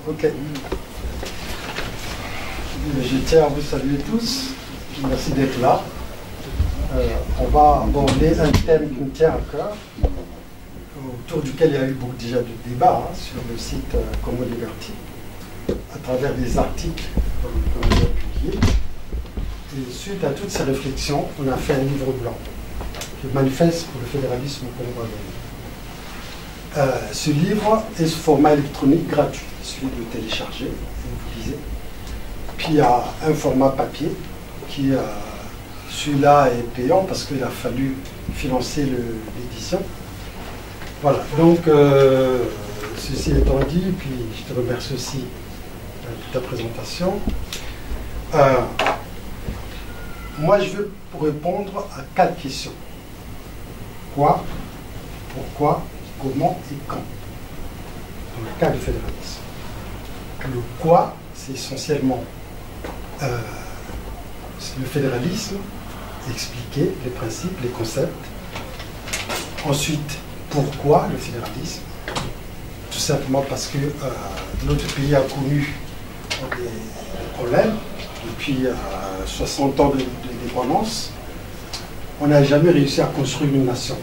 Ok. Je tiens à vous saluer tous. Merci d'être là. On va aborder un thème qui me tient à cœur, autour duquel il y a eu déjà de débats sur le site Congo Liberty, à travers des articles qu'on a publiés. Et suite à toutes ces réflexions, on a fait un livre blanc, le manifeste pour le fédéralisme congolais. Ce livre est sous format électronique gratuit, celui de télécharger, et vous lisez. Puis il y a un format papier qui, celui-là est payant parce qu'il a fallu financer l'édition. Voilà, donc ceci étant dit, puis je te remercie aussi de ta présentation. Moi je veux répondre à 4 questions. Quoi, pourquoi, comment et quand, dans le cas du fédéralisme. Le quoi, c'est essentiellement le fédéralisme, expliquer les principes, les concepts. Ensuite, pourquoi le fédéralisme? Tout simplement parce que notre pays a connu des problèmes depuis 60 ans d'indépendance. On n'a jamais réussi à construire une nation.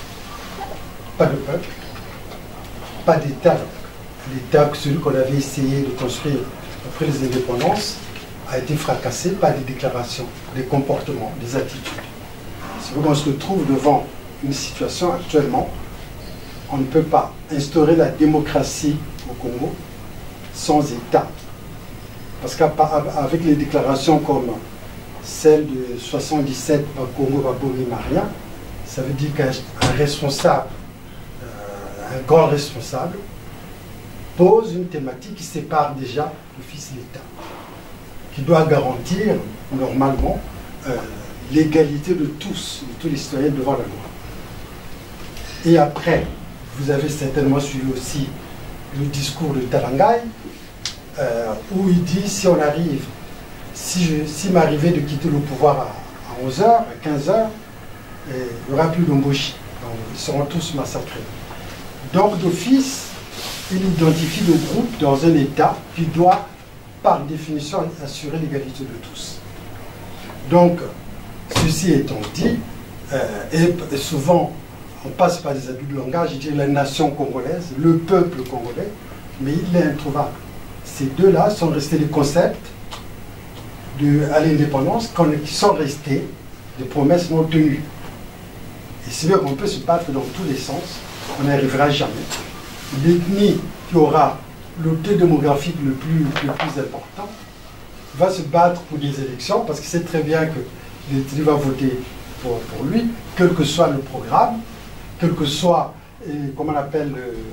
Pas de peuple, pas d'État. L'État, celui qu'on avait essayé de construire après les indépendances, a été fracassé par des déclarations, des comportements, des attitudes. C'est pourquoi on se retrouve devant une situation actuellement. On ne peut pas instaurer la démocratie au Congo sans État. Parce qu'avec les déclarations comme celle de 77 Congo Babomi Maria, ça veut dire qu'un responsable, un grand responsable, pose une thématique qui sépare déjà le fils de l'État, qui doit garantir normalement l'égalité de tous les citoyens devant la loi. Et après, vous avez certainement suivi aussi le discours de Talangai, où il dit, si on arrive, si m'arrivait de quitter le pouvoir à 11h, à 15h, il n'y aura plus d'Omboshi. Ils seront tous massacrés. Donc d'office, il identifie le groupe dans un État qui doit, par définition, assurer l'égalité de tous. Donc, ceci étant dit, et souvent, on passe par des abus de langage, je dis la nation congolaise, le peuple congolais, mais il est introuvable. Ces deux-là sont restés des concepts à l'indépendance qui sont restés des promesses non tenues. Et c'est vrai qu'on peut se battre dans tous les sens, on n'y arrivera jamais. L'ethnie qui aura le taux démographique le plus important va se battre pour des élections parce qu'il sait très bien que l'ethnie va voter pour lui, quel que soit le programme, quel que soit, comment on appelle,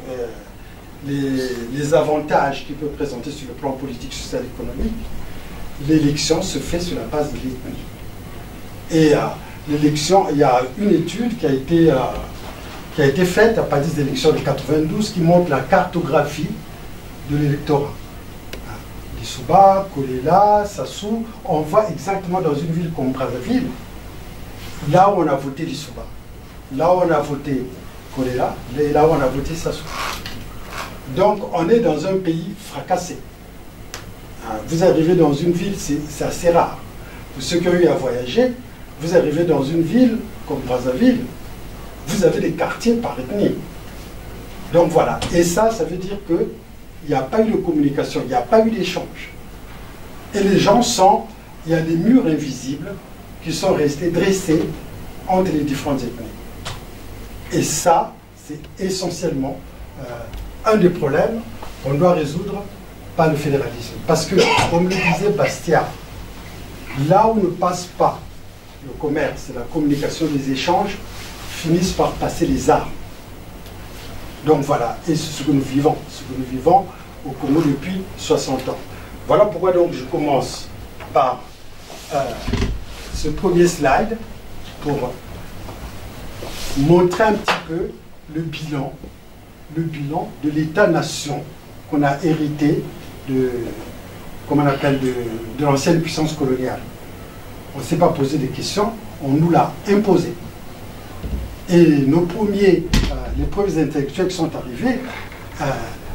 les avantages qu'il peut présenter sur le plan politique, social, économique. L'élection se fait sur la base de l'ethnie. Et l'élection, il y a une étude qui a été faite à partir des élections de 92 qui montre la cartographie de l'électorat. Lissouba, Kolela, Sassou, on voit exactement dans une ville comme Brazzaville, là où on a voté Lissouba, là où on a voté Kolela, et là où on a voté Sassou. Donc on est dans un pays fracassé. Vous arrivez dans une ville, c'est assez rare. Pour ceux qui ont eu à voyager, vous arrivez dans une ville comme Brazzaville, vous avez des quartiers par ethnie. Donc voilà. Et ça veut dire qu'il n'y a pas eu de communication, il n'y a pas eu d'échange. Et les gens il y a des murs invisibles qui sont restés dressés entre les différentes ethnies. Et ça, c'est essentiellement un des problèmes qu'on doit résoudre par le fédéralisme. Parce que, comme le disait Bastia, là où ne passe pas le commerce, la communication, les échanges, finissent par passer les armes. Donc voilà, et c'est ce que nous vivons. Ce que nous vivons au Congo depuis 60 ans. Voilà pourquoi donc je commence par ce premier slide pour montrer un petit peu le bilan de l'État-nation qu'on a hérité de, comment on appelle, de l'ancienne puissance coloniale. On ne s'est pas posé des questions, on nous l'a imposé. Et les premiers intellectuels qui sont arrivés,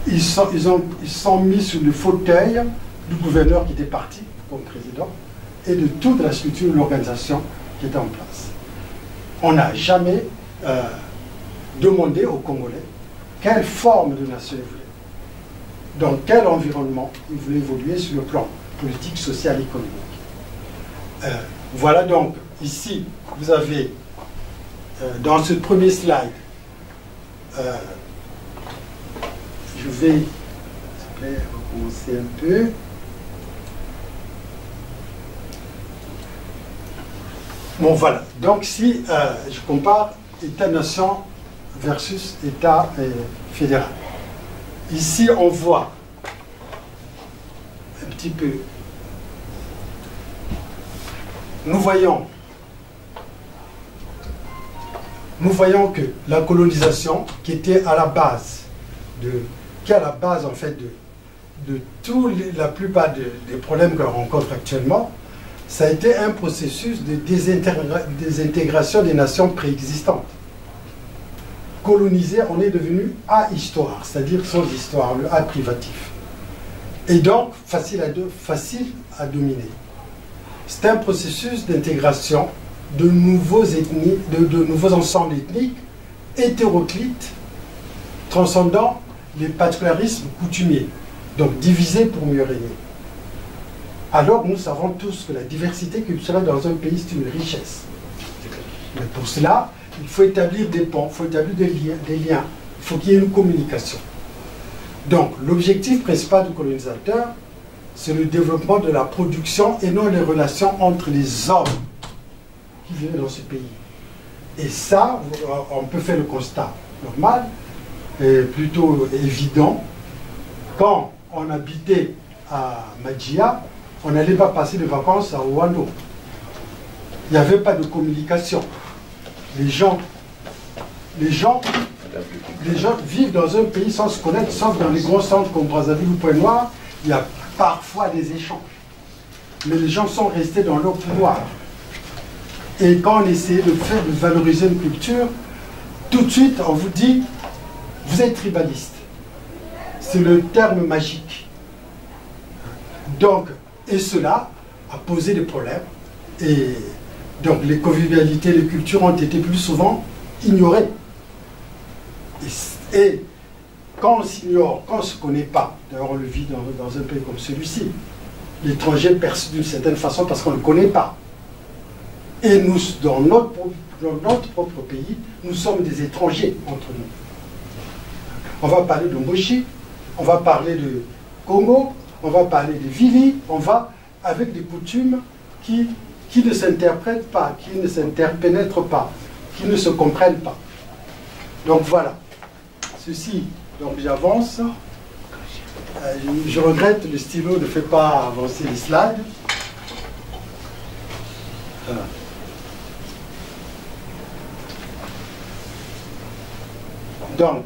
ils sont mis sur le fauteuil du gouverneur qui était parti comme président et de toute la structure de l'organisation qui était en place. On n'a jamais demandé aux Congolais quelle forme de nation ils voulaient, dans quel environnement ils voulaient évoluer sur le plan politique, social, économique. Voilà donc, ici, vous avez, dans ce premier slide, je vais, s'il vous plaît, recommencer un peu. Bon, voilà. Donc, si je compare État-nation versus État fédéral. Ici, on voit un petit peu. Nous voyons que la colonisation, qui était à la base en fait de la plupart des problèmes que l'on rencontre actuellement, ça a été un processus de désintégration des nations préexistantes. Colonisé, on est devenu ahistoire, c'est-à-dire sans histoire, le A privatif. Et donc, facile à dominer. C'est un processus d'intégration de nouveaux ensembles ethniques hétéroclites, transcendant les particularismes coutumiers, donc divisés pour mieux régner. Alors nous savons tous que la diversité culturelle dans un pays, c'est une richesse. Mais pour cela, il faut établir des ponts, il faut établir des liens, il faut qu'il y ait une communication. Donc l'objectif principal du colonisateur, c'est le développement de la production et non les relations entre les hommes qui vivent dans ce pays. Et ça, on peut faire le constat normal, et plutôt évident. Quand on habitait à Madjia, on n'allait pas passer des vacances à Ouando. Il n'y avait pas de communication. Les gens vivent dans un pays sans se connaître, sauf dans les gros centres comme Brazzaville ou Pointe-Noire, il y a parfois des échanges. Mais les gens sont restés dans leur pouvoir. Et quand on essayait de valoriser une culture, tout de suite on vous dit, vous êtes tribaliste. C'est le terme magique. Donc, et cela a posé des problèmes. Et donc les convivialités, les cultures ont été plus souvent ignorées. Et quand on s'ignore, quand on ne se connaît pas, d'ailleurs on le vit dans un pays comme celui-ci, l'étranger perçu d'une certaine façon parce qu'on ne le connaît pas. Et nous, dans notre propre pays, nous sommes des étrangers entre nous. On va parler de Mboshi, on va parler de Congo, on va parler de Vili, on va avec des coutumes qui ne s'interprètent pas, qui ne s'interpénètrent pas, qui ne se comprennent pas. Donc voilà. Ceci, donc j'avance. Je regrette, le stylo ne fait pas avancer les slides. Donc,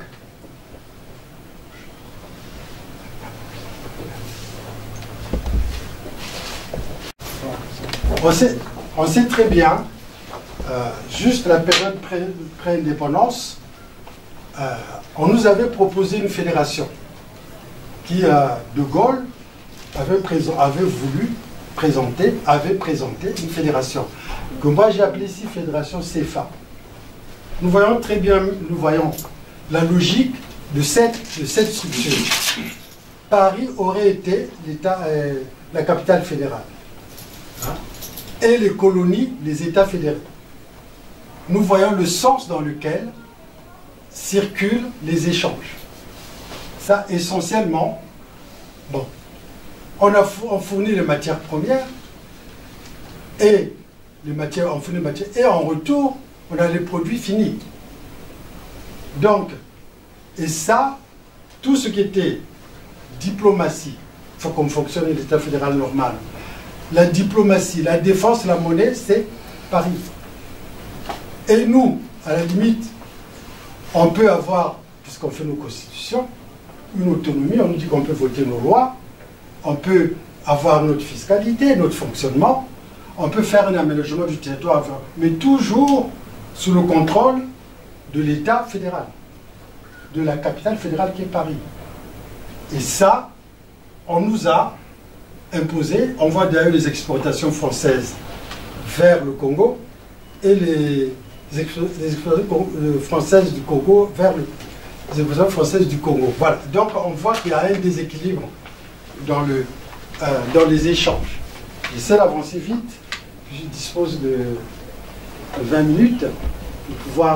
on sait très bien, juste la période pré-indépendance, on nous avait proposé une fédération qui, De Gaulle, avait présenté une fédération que moi j'ai appelée ici fédération CFA. Nous voyons très bien, la logique de cette structure. Paris aurait été la capitale fédérale. Hein? Et les colonies, les États fédérés. Nous voyons le sens dans lequel circulent les échanges. Ça, essentiellement, bon, on fournit les matières premières et en retour, on a les produits finis. Donc, et ça, tout ce qui était diplomatie, il faut qu'on fonctionne l'État fédéral normal. La diplomatie, la défense, la monnaie, c'est Paris. Et nous, à la limite, on peut avoir, puisqu'on fait nos constitutions, une autonomie, on nous dit qu'on peut voter nos lois, on peut avoir notre fiscalité, notre fonctionnement, on peut faire un aménagement du territoire, mais toujours sous le contrôle de l'État fédéral, de la capitale fédérale qui est Paris. Et ça, on nous a imposé, on voit d'ailleurs les exportations françaises vers le Congo et les exportations françaises du Congo vers les exportations françaises du Congo. Voilà, donc on voit qu'il y a un déséquilibre dans les échanges. J'essaie d'avancer vite, je dispose de 20 minutes pour pouvoir...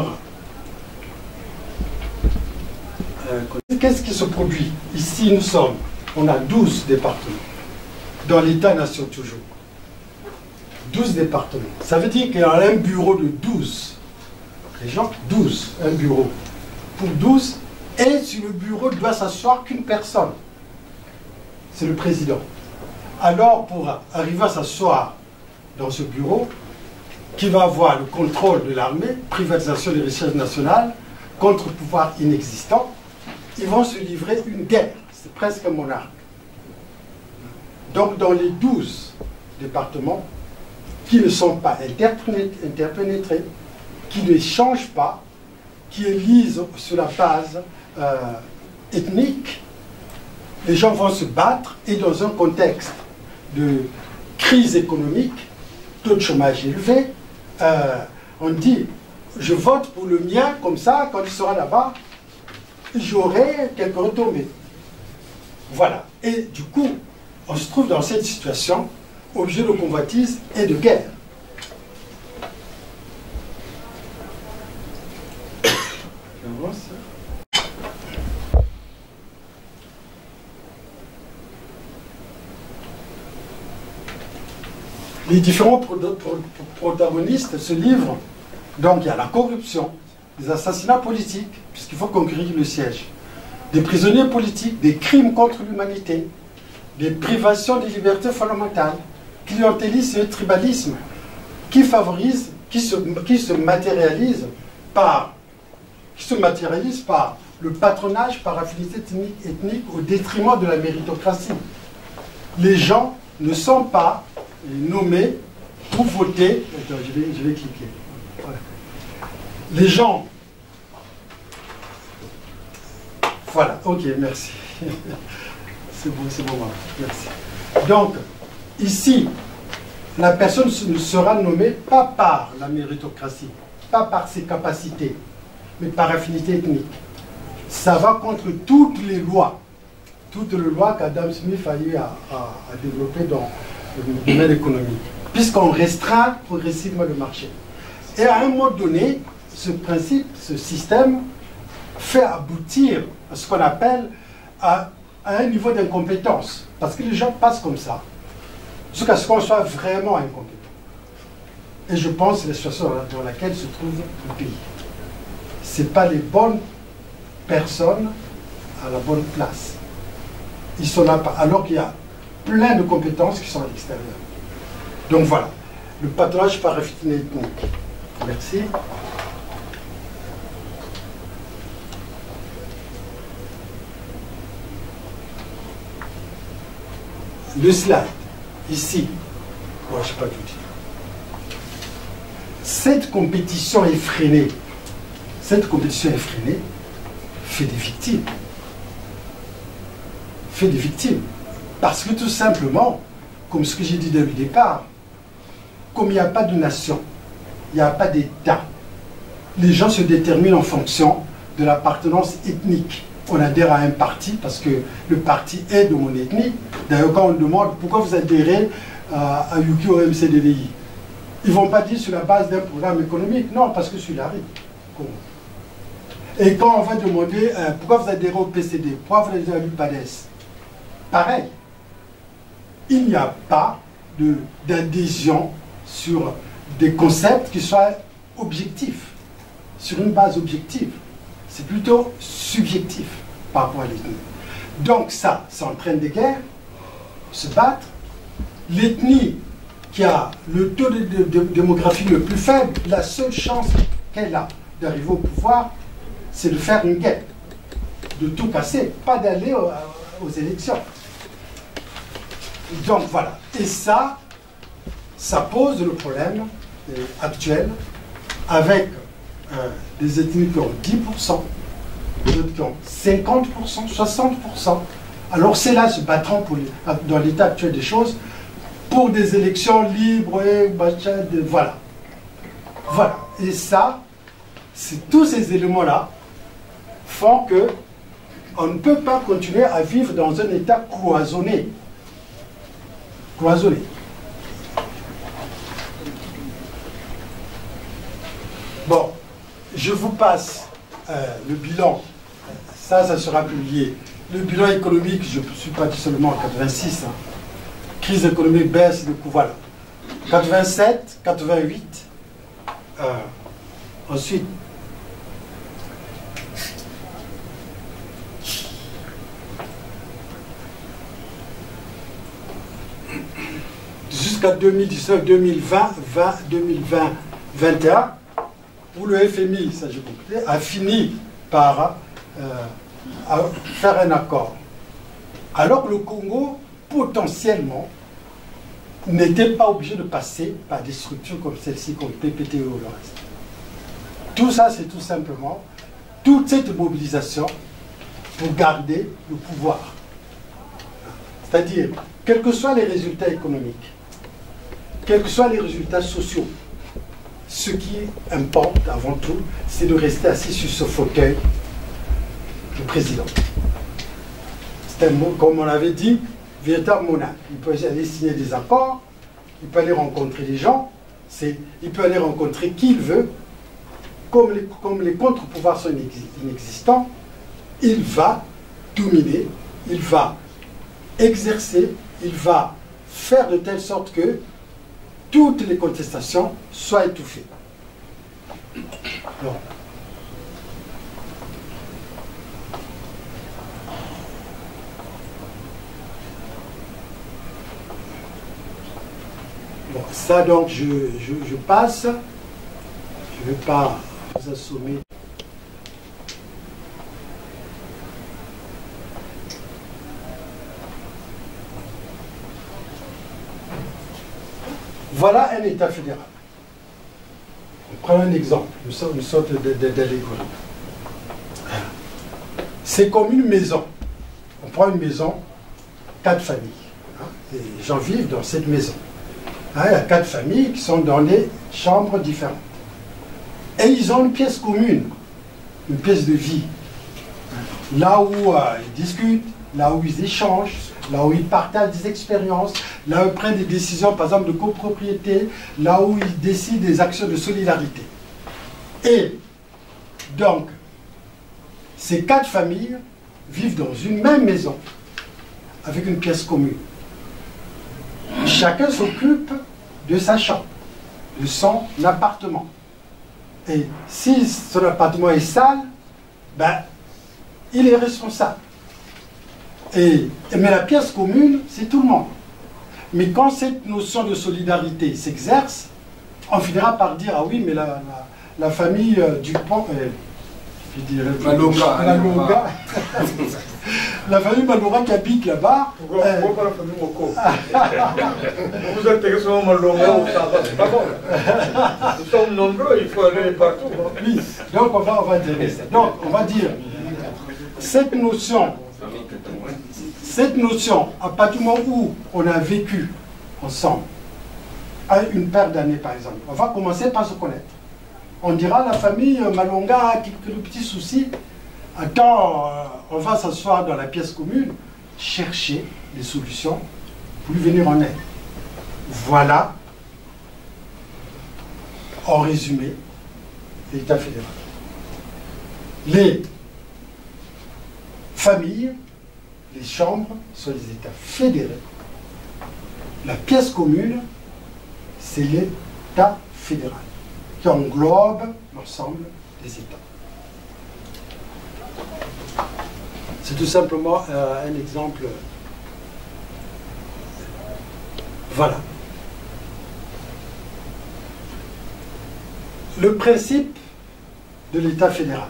Qu'est-ce qui se produit? Ici, on a 12 départements, dans l'État-nation toujours. 12 départements. Ça veut dire qu'il y a un bureau de 12 régions, 12, un bureau pour 12, et sur le bureau ne doit s'asseoir qu'une personne. C'est le président. Alors, pour arriver à s'asseoir dans ce bureau, qui va avoir le contrôle de l'armée, privatisation des richesses nationales, contre-pouvoir inexistant, ils vont se livrer une guerre. C'est presque un monarque. Donc, dans les 12 départements qui ne sont pas interpénétrés, qui ne changent pas, qui élisent sur la base ethnique, les gens vont se battre, et dans un contexte de crise économique, taux de chômage élevé, on dit, je vote pour le mien, comme ça, quand il sera là-bas, j'aurai quelques retombées. Voilà. Et du coup, on se trouve dans cette situation, objet de convoitise et de guerre. Les différents protagonistes se livrent. Donc il y a la corruption, les assassinats politiques, puisqu'il faut conquérir le siège, des prisonniers politiques, des crimes contre l'humanité, des privations des libertés fondamentales, clientélisme et tribalisme qui favorisent, qui se matérialisent par le patronage par affinité ethnique au détriment de la méritocratie. Les gens ne sont pas nommés pour voter. Attends, je vais cliquer. Voilà. Les gens... Voilà, ok, merci. C'est bon, merci. Donc, ici, la personne ne sera nommée pas par la méritocratie, pas par ses capacités, mais par affinité ethnique. Ça va contre toutes les lois qu'Adam Smith a eu à développer dans le domaine économique, puisqu'on restreint progressivement le marché. Et à un moment donné, ce principe, ce système, fait aboutir à ce qu'on appelle à un niveau d'incompétence. Parce que les gens passent comme ça, jusqu'à ce qu'on soit vraiment incompétent. Et je pense que c'est la situation dans laquelle se trouve le pays. Ce n'est pas les bonnes personnes à la bonne place. Ils sont là, alors qu'il y a plein de compétences qui sont à l'extérieur. Donc voilà, le patronage par affinité ethnique. Merci. Le slide, ici, bon, je ne sais pas tout dire. Cette compétition effrénée fait des victimes. Fait des victimes. Parce que tout simplement, comme ce que j'ai dit dès le départ, comme il n'y a pas de nation, il n'y a pas d'État, les gens se déterminent en fonction de l'appartenance ethnique. On adhère à un parti parce que le parti est de mon ethnie. D'ailleurs, quand on demande pourquoi vous adhérez à Yuki au MCDDI, ils ne vont pas dire sur la base d'un programme économique. Non, parce que je suis là. Et quand on va demander pourquoi vous adhérez au PCD, pourquoi vous adhérez à l'UPADES, pareil. Il n'y a pas d'adhésion sur des concepts qui soient objectifs, sur une base objective. C'est plutôt subjectif par rapport à l'ethnie. Donc ça entraîne des guerres, se battre. L'ethnie qui a le taux de démographie le plus faible, la seule chance qu'elle a d'arriver au pouvoir, c'est de faire une guerre, de tout casser, pas d'aller aux élections. Donc voilà. Et ça pose le problème actuel avec des ethnies qui ont 10%, d'autres qui ont 50%, 60%, Alors ceux-là se battront dans l'état actuel des choses pour des élections libres et voilà. Voilà. Et ça, tous ces éléments-là font que on ne peut pas continuer à vivre dans un état cloisonné. Cloisonné. Bon, je vous passe le bilan. Ça sera publié. Le bilan économique, je ne suis pas seulement en 86. Hein. Crise économique, baisse de coûts, voilà. 87, 88. Ensuite, jusqu'à 2019, 2020, 2020, 2021, où le FMI, ça j'ai compris, a fini par faire un accord. Alors que le Congo, potentiellement, n'était pas obligé de passer par des structures comme celle-ci, comme PPTE ou le reste. Tout ça, c'est tout simplement toute cette mobilisation pour garder le pouvoir. C'est-à-dire, quels que soient les résultats économiques, quels que soient les résultats sociaux, ce qui importe avant tout, c'est de rester assis sur ce fauteuil du président. C'est un mot, comme on l'avait dit, véritable monarque. Il peut aller signer des accords, il peut aller rencontrer les gens, il peut aller rencontrer qui il veut. Comme les contre-pouvoirs sont inexistants, il va dominer, il va exercer, il va faire de telle sorte que toutes les contestations soient étouffées. Alors, bon, ça donc je passe, je ne vais pas vous assommer. Voilà un État fédéral. On prend un exemple, une sorte d'allégorie. C'est comme une maison. On prend une maison, 4 familles. Hein, et les gens vivent dans cette maison. Hein, il y a 4 familles qui sont dans des chambres différentes. Et ils ont une pièce commune, une pièce de vie. Là où ils discutent, là où ils échangent, là où ils partagent des expériences, là où ils prennent des décisions, par exemple, de copropriété, là où ils décident des actions de solidarité. Et donc, ces 4 familles vivent dans une même maison, avec une pièce commune. Chacun s'occupe de sa chambre, de son appartement. Et si son appartement est sale, ben, il est responsable. Mais la pièce commune, c'est tout le monde. Mais quand cette notion de solidarité s'exerce, on finira par dire, ah oui, mais la famille Dupont, je dirais, Malonga, la famille Malonga qui habite là-bas. Pourquoi pas la famille Moko? Vous êtes sur Malonga, c'est pas bon. Nous sommes nombreux, il faut aller partout. Oui, donc on va dire ça. Donc on va dire, cette notion, à partir du moment où on a vécu ensemble, à une paire d'années par exemple, on va commencer par se connaître. On dira la famille Malonga a quelques petits soucis. Attends, on va s'asseoir dans la pièce commune, chercher des solutions pour lui venir en aide. Voilà, en résumé, l'État fédéral. Les familles, les chambres sont les États fédérés. La pièce commune, c'est l'État fédéral qui englobe l'ensemble des États. C'est tout simplement un exemple. Voilà. Le principe de l'État fédéral.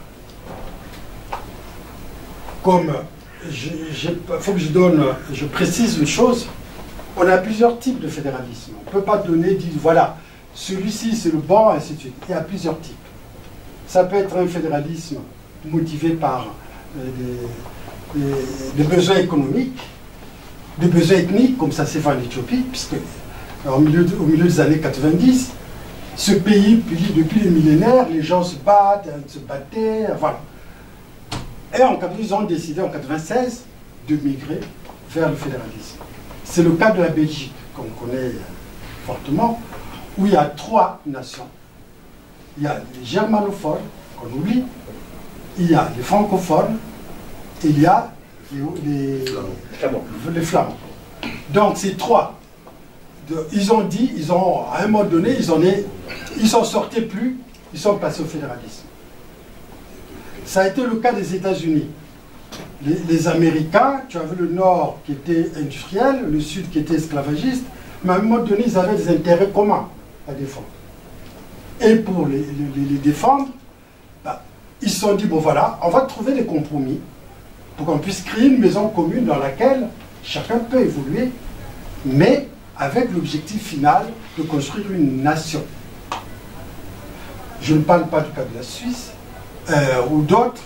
Comme faut que je précise une chose, on a plusieurs types de fédéralisme. On ne peut pas dire, voilà, celui-ci c'est le bon, et ainsi de suite. Il y a plusieurs types. Ça peut être un fédéralisme motivé par des besoins économiques, des besoins ethniques, comme ça s'est fait en Éthiopie, puisque au milieu des années 90, ce pays, depuis les millénaires, les gens se battent, se battaient, voilà. Et ils ont décidé en 96 de migrer vers le fédéralisme. C'est le cas de la Belgique, qu'on connaît fortement, où il y a 3 nations. Il y a les germanophones, qu'on oublie, il y a les francophones, et il y a les flamands. Donc ces 3, ils ont dit, à un moment donné, ils s'en sortaient plus, ils sont passés au fédéralisme. Ça a été le cas des États-Unis. Les Américains, tu avais le Nord qui était industriel, le Sud qui était esclavagiste, mais à un moment donné, ils avaient des intérêts communs à défendre. Et pour les défendre, ils se sont dit, bon voilà, on va trouver des compromis pour qu'on puisse créer une maison commune dans laquelle chacun peut évoluer, mais avec l'objectif final de construire une nation. Je ne parle pas du cas de la Suisse ou d'autres.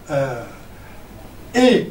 Et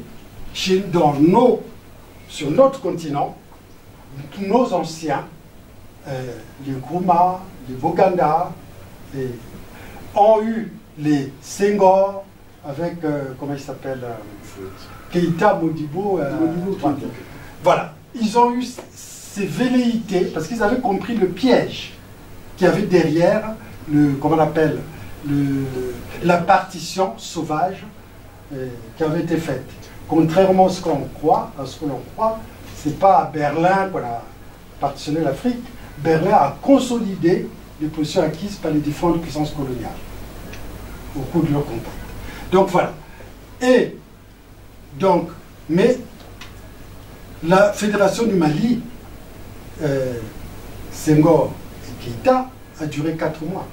sur notre continent, nos anciens, les Nkrumah, les Boganda, ont eu les Senghor avec, comment il s'appelle, Keïta Modibo. Voilà, ils ont eu ces velléités, parce qu'ils avaient compris le piège qu'il y avait derrière, comment on appelle, la partition sauvage qui avait été faite. Contrairement à ce qu'on croit, c'est pas à Berlin qu'on a partitionné l'Afrique. Berlin a consolidé les positions acquises par les différentes puissances coloniales au cours de leur contact. Donc voilà. Et donc, mais la Fédération du Mali, Senghor et Keïta, a duré 4 mois.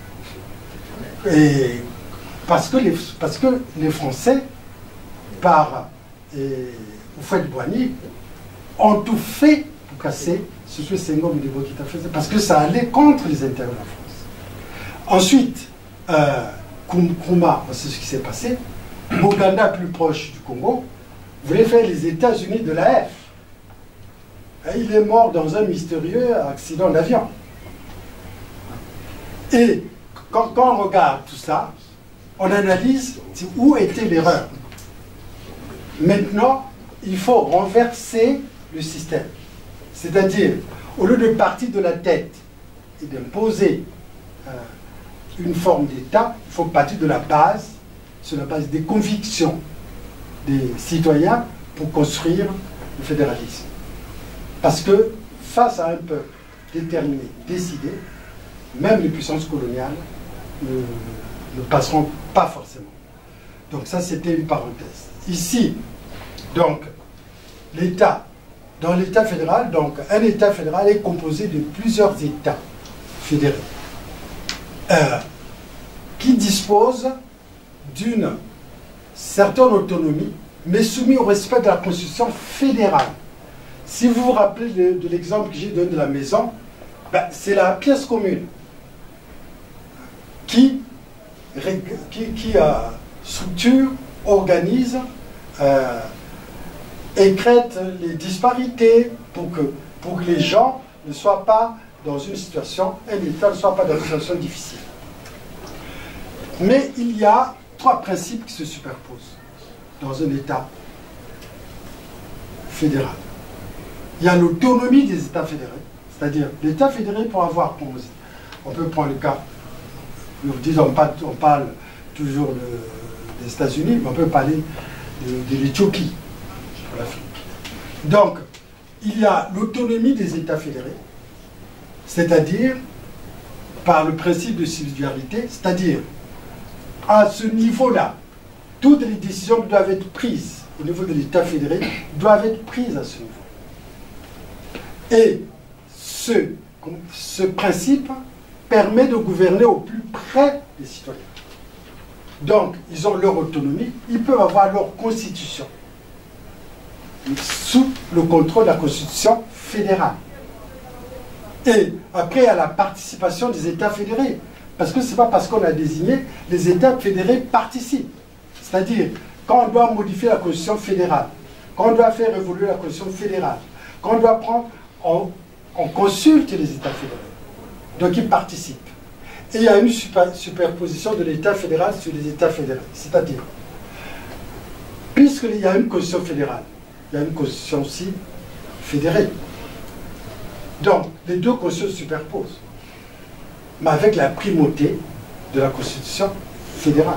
Et parce que les Français, par Houphouët-Boigny, ont tout fait pour casser ce que Senghor et Modibo Keïta faisaient, parce que ça allait contre les intérêts de la France. Ensuite, Nkrumah, c'est ce qui s'est passé. Boganda, plus proche du Congo, voulait faire les États-Unis de l'AF. Il est mort dans un mystérieux accident d'avion. Et quand on regarde tout ça, on analyse où était l'erreur. Maintenant, il faut renverser le système. C'est-à-dire, au lieu de partir de la tête et d'imposer une forme d'État, il faut partir de la base, sur la base des convictions des citoyens pour construire le fédéralisme. Parce que face à un peuple déterminé, décidé, même les puissances coloniales ne passeront pas forcément. Donc ça, c'était une parenthèse. Ici, donc, l'État, dans l'État fédéral, donc un État fédéral est composé de plusieurs États fédérés qui disposent d'une certaine autonomie, mais soumis au respect de la Constitution fédérale. Si vous vous rappelez de l'exemple que j'ai donné de la maison, c'est la pièce commune qui structure, organise, écrète les disparités pour que les gens ne soient pas dans une situation, un État ne soit pas dans une situation difficile. Mais il y a 3 principes qui se superposent dans un État fédéral. Il y a l'autonomie des États fédérés, c'est-à-dire l'État fédéré pour avoir, on peut prendre le cas, on parle toujours des États-Unis, mais on peut parler de l'Éthiopie pour l'Afrique. Donc, il y a l'autonomie des États fédérés, c'est-à-dire par le principe de subsidiarité, c'est-à-dire à ce niveau-là, toutes les décisions qui doivent être prises au niveau de l'État fédéré doivent être prises à ce niveau. Et ce principe permet de gouverner au plus près des citoyens. Donc, ils ont leur autonomie, ils peuvent avoir leur constitution, sous le contrôle de la constitution fédérale. Et après, il y a la participation des États fédérés. Parce que ce n'est pas parce qu'on a désigné, les États fédérés participent. C'est-à-dire, quand on doit modifier la Constitution fédérale, quand on doit faire évoluer la Constitution fédérale, quand on doit prendre, on consulte les États fédéraux. Donc ils participent. Et il y a une superposition de l'État fédéral sur les États fédéraux. C'est-à-dire, puisqu'il y a une Constitution fédérale, il y a une Constitution aussi fédérée. Donc, les deux constitutions se superposent, mais avec la primauté de la Constitution fédérale.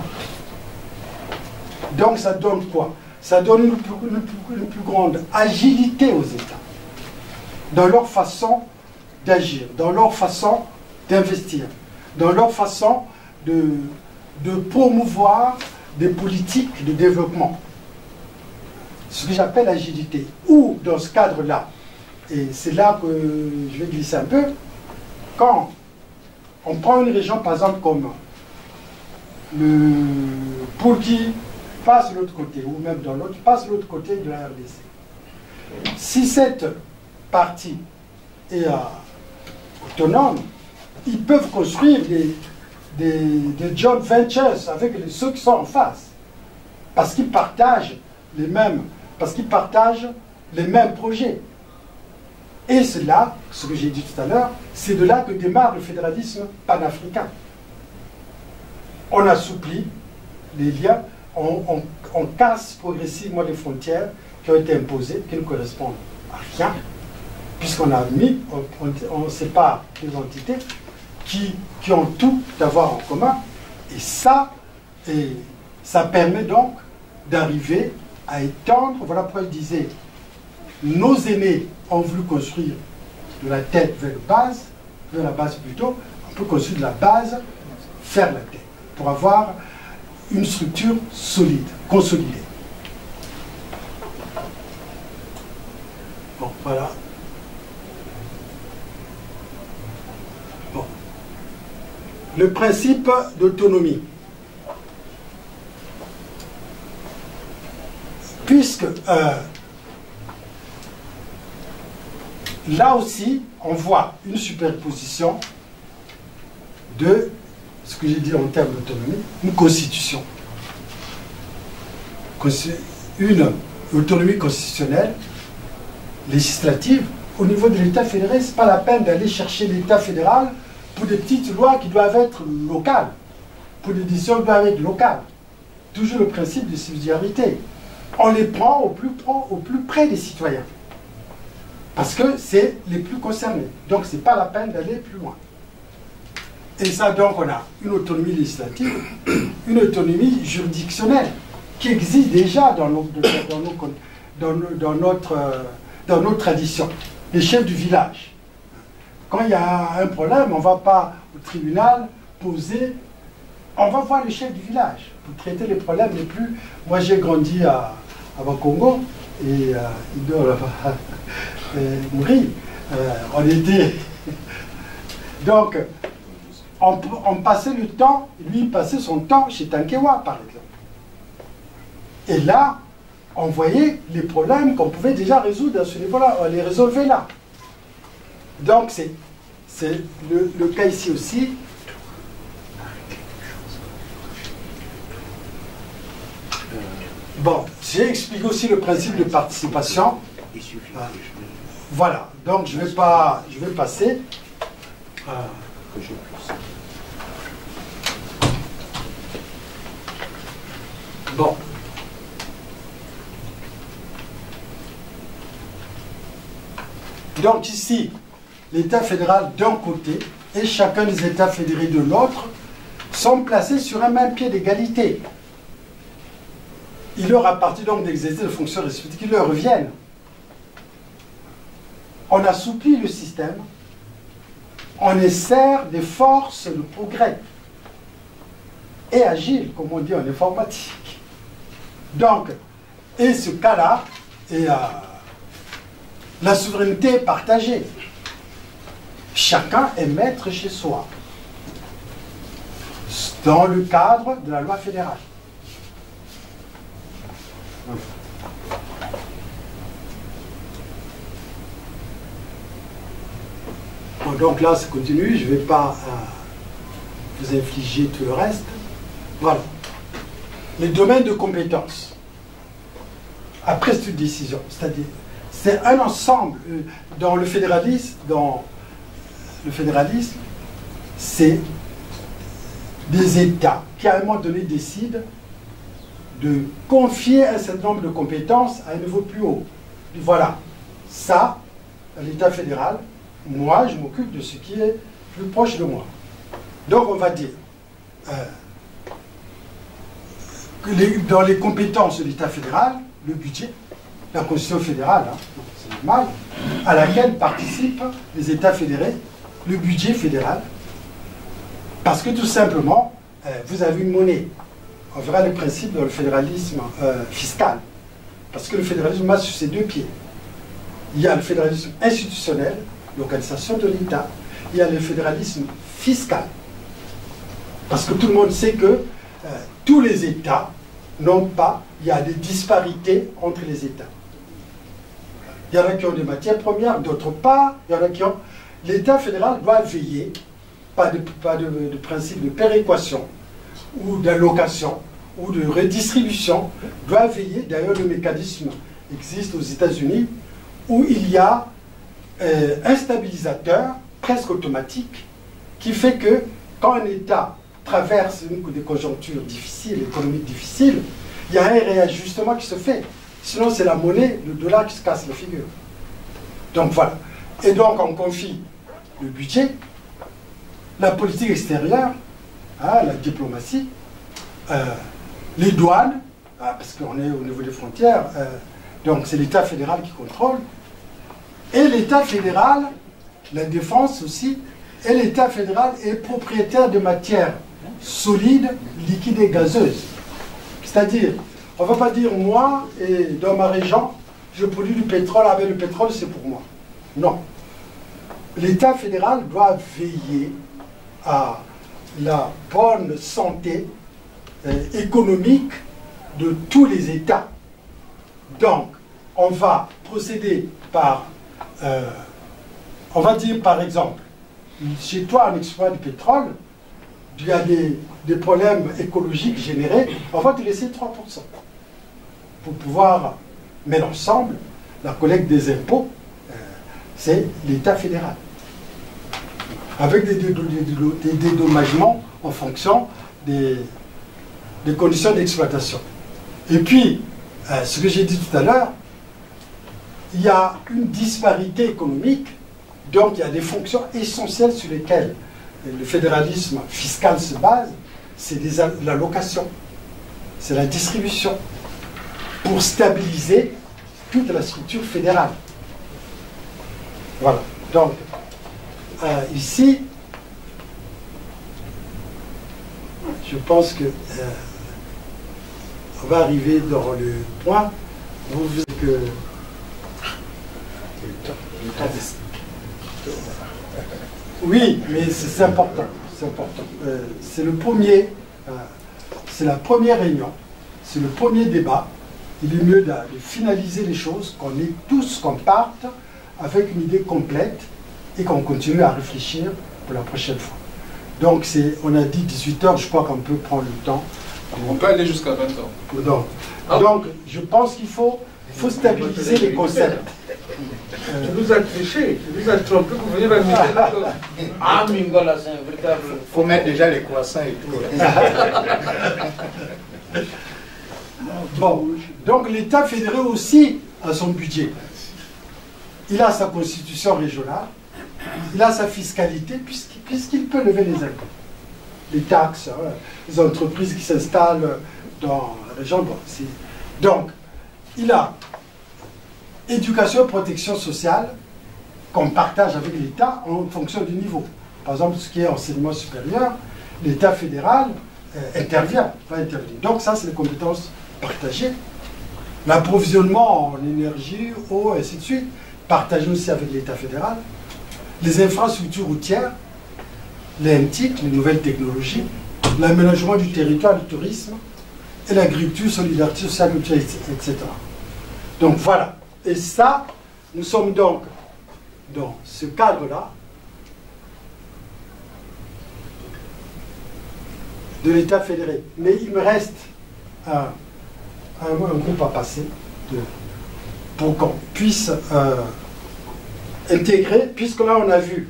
Donc, ça donne quoi? Ça donne une plus grande agilité aux États, dans leur façon d'agir, dans leur façon d'investir, dans leur façon de promouvoir des politiques de développement. Ce que j'appelle agilité. Ou, dans ce cadre-là, et c'est là que je vais glisser un peu, quand on prend une région, par exemple, comme le Burki passe de l'autre côté, ou même dans l'autre, passe de l'autre côté de la RDC. Si cette partie est autonome, ils peuvent construire des joint ventures avec ceux qui sont en face, parce qu'ils partagent les mêmes projets. Et c'est là, ce que j'ai dit tout à l'heure, c'est de là que démarre le fédéralisme panafricain. On assouplit les liens, on casse progressivement les frontières qui ont été imposées, qui ne correspondent à rien, puisqu'on a mis, on sépare des entités qui ont tout à voir en commun. Et ça permet donc d'arriver à étendre, voilà pourquoi je disais, nos aînés ont voulu construire de la tête vers la base plutôt, on peut construire de la base vers la tête, pour avoir une structure solide, consolidée. Bon, voilà. Bon. Le principe d'autonomie. Puisque là aussi, on voit une superposition de ce que j'ai dit en termes d'autonomie, une constitution. Une autonomie constitutionnelle, législative. Au niveau de l'État fédéré, ce n'est pas la peine d'aller chercher l'État fédéral pour des petites lois qui doivent être locales, pour des décisions qui doivent être locales. Toujours le principe de subsidiarité. On les prend au plus près des citoyens. Parce que c'est les plus concernés. Donc, ce n'est pas la peine d'aller plus loin. Et ça, donc, on a une autonomie législative, une autonomie juridictionnelle, qui existe déjà dans notre tradition. Les chefs du village. Quand il y a un problème, on ne va pas au tribunal poser, on va voir le chef du village pour traiter les problèmes les plus... Moi, j'ai grandi à Bakongo, et il doit là-bas mourir. On était... Donc, on passait le temps, lui il passait son temps chez Tankewa, par exemple. Et là, on voyait les problèmes qu'on pouvait déjà résoudre à ce niveau-là, on les résolvait là. Donc, c'est le cas ici aussi. Bon, j'ai expliqué aussi le principe de participation. Voilà, donc je vais passer. Bon. Donc ici, l'État fédéral d'un côté et chacun des États fédérés de l'autre sont placés sur un même pied d'égalité. Il leur appartient donc d'exercer des fonctions respectives qui leur reviennent. On assouplit le système, on insère des forces de progrès et agile, comme on dit en informatique. Donc, et ce cas-là, la souveraineté est partagée. Chacun est maître chez soi, dans le cadre de la loi fédérale. Bon, donc là, ça continue. Je ne vais pas vous infliger tout le reste. Voilà. Les domaines de compétences. après cette décision. C'est-à-dire, c'est un ensemble. Dans le fédéralisme, c'est des États qui, à un moment donné, décident de confier un certain nombre de compétences à un niveau plus haut. Et voilà, ça, l'État fédéral, moi, je m'occupe de ce qui est plus proche de moi. Donc, on va dire que dans les compétences de l'État fédéral, le budget, la Constitution fédérale, hein, c'est normal, à laquelle participent les États fédérés, le budget fédéral, parce que tout simplement, vous avez une monnaie. On verra le principe dans le fédéralisme fiscal. Parce que le fédéralisme marche sur ses deux pieds. Il y a le fédéralisme institutionnel, l'organisation de l'État. Il y a le fédéralisme fiscal. Parce que tout le monde sait que tous les États n'ont pas, il y a des disparités entre les États. Il y en a qui ont des matières premières, d'autres pas. Il y en a qui ont... L'État fédéral doit veiller, pas de principe de péréquation, ou d'allocation, ou de redistribution, doit veiller, d'ailleurs le mécanisme existe aux États-Unis, où il y a un stabilisateur presque automatique qui fait que quand un État traverse des conjonctures difficiles, économiques difficiles, il y a un réajustement qui se fait. Sinon c'est la monnaie, le dollar qui se casse la figure. Donc voilà. Et donc on confie le budget, la politique extérieure, hein, la diplomatie, les douanes, parce qu'on est au niveau des frontières, donc c'est l'État fédéral qui contrôle, et l'État fédéral, la défense aussi, et l'État fédéral est propriétaire de matières solides, liquides et gazeuses. C'est-à-dire, on ne va pas dire moi, et dans ma région, je produis du pétrole, avec le pétrole c'est pour moi. Non. L'État fédéral doit veiller à la bonne santé économique de tous les États. Donc, on va procéder par, on va dire par exemple, chez toi on exploite du pétrole, il y a des problèmes écologiques générés, on va te laisser 3% pour pouvoir, mais l'ensemble, la collecte des impôts, c'est l'État fédéral. Avec des dédommagements en fonction des conditions d'exploitation. Et puis, ce que j'ai dit tout à l'heure, il y a une disparité économique, donc il y a des fonctions essentielles sur lesquelles le fédéralisme fiscal se base, c'est l'allocation, c'est la distribution, pour stabiliser toute la structure fédérale. Voilà. Donc, ici, je pense que on va arriver dans le point où vous que oui, mais c'est important. C'est important. C'est le premier. C'est la première réunion. C'est le premier débat. Il est mieux de finaliser les choses, qu'on ait tous, qu'on parte avec une idée complète et qu'on continue à réfléchir pour la prochaine fois. Donc, on a dit 18 h, je crois qu'on peut prendre le temps. On peut aller jusqu'à 20 h. Donc, je pense qu'il faut stabiliser les concepts. Tu nous as triché, tu nous as trompé pour venir à nous. Ah, Mingola, c'est un véritable... Il faut mettre déjà les croissants et tout. Bon, donc l'État fédéré aussi a son budget. Il a sa constitution régionale, il a sa fiscalité, puisqu'il peut lever les impôts, les taxes, les entreprises qui s'installent dans la région. Bon, donc, il a éducation et protection sociale qu'on partage avec l'État en fonction du niveau. Par exemple, ce qui est enseignement supérieur, l'État fédéral va intervenir. Donc ça, c'est les compétences partagées. L'approvisionnement en énergie, eau, et ainsi de suite, partagé aussi avec l'État fédéral. Les infrastructures routières, les MTIC, les nouvelles technologies, l'aménagement du territoire, le tourisme, et l'agriculture, solidarité sociale, etc. Donc voilà. Et ça, nous sommes donc dans ce cadre-là de l'État fédéré. Mais il me reste un groupe à passer. pour qu'on puisse intégrer, puisque là on a vu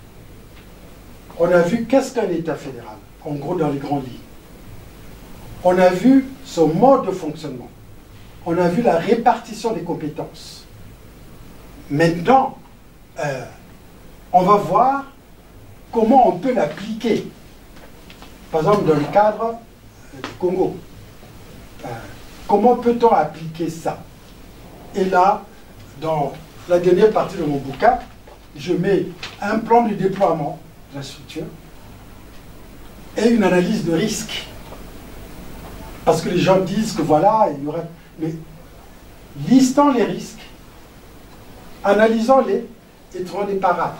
qu'est-ce qu'un État fédéral, en gros dans les grandes lignes. On a vu son mode de fonctionnement. On a vu la répartition des compétences. Maintenant, on va voir comment on peut l'appliquer. Par exemple, dans le cadre du Congo. Comment peut-on appliquer ça? Et là, dans la dernière partie de mon bouquin, je mets un plan de déploiement de la structure et une analyse de risque. Parce que les gens disent que voilà, il y aurait... Mais listons les risques, analysons-les et trouvons des parades.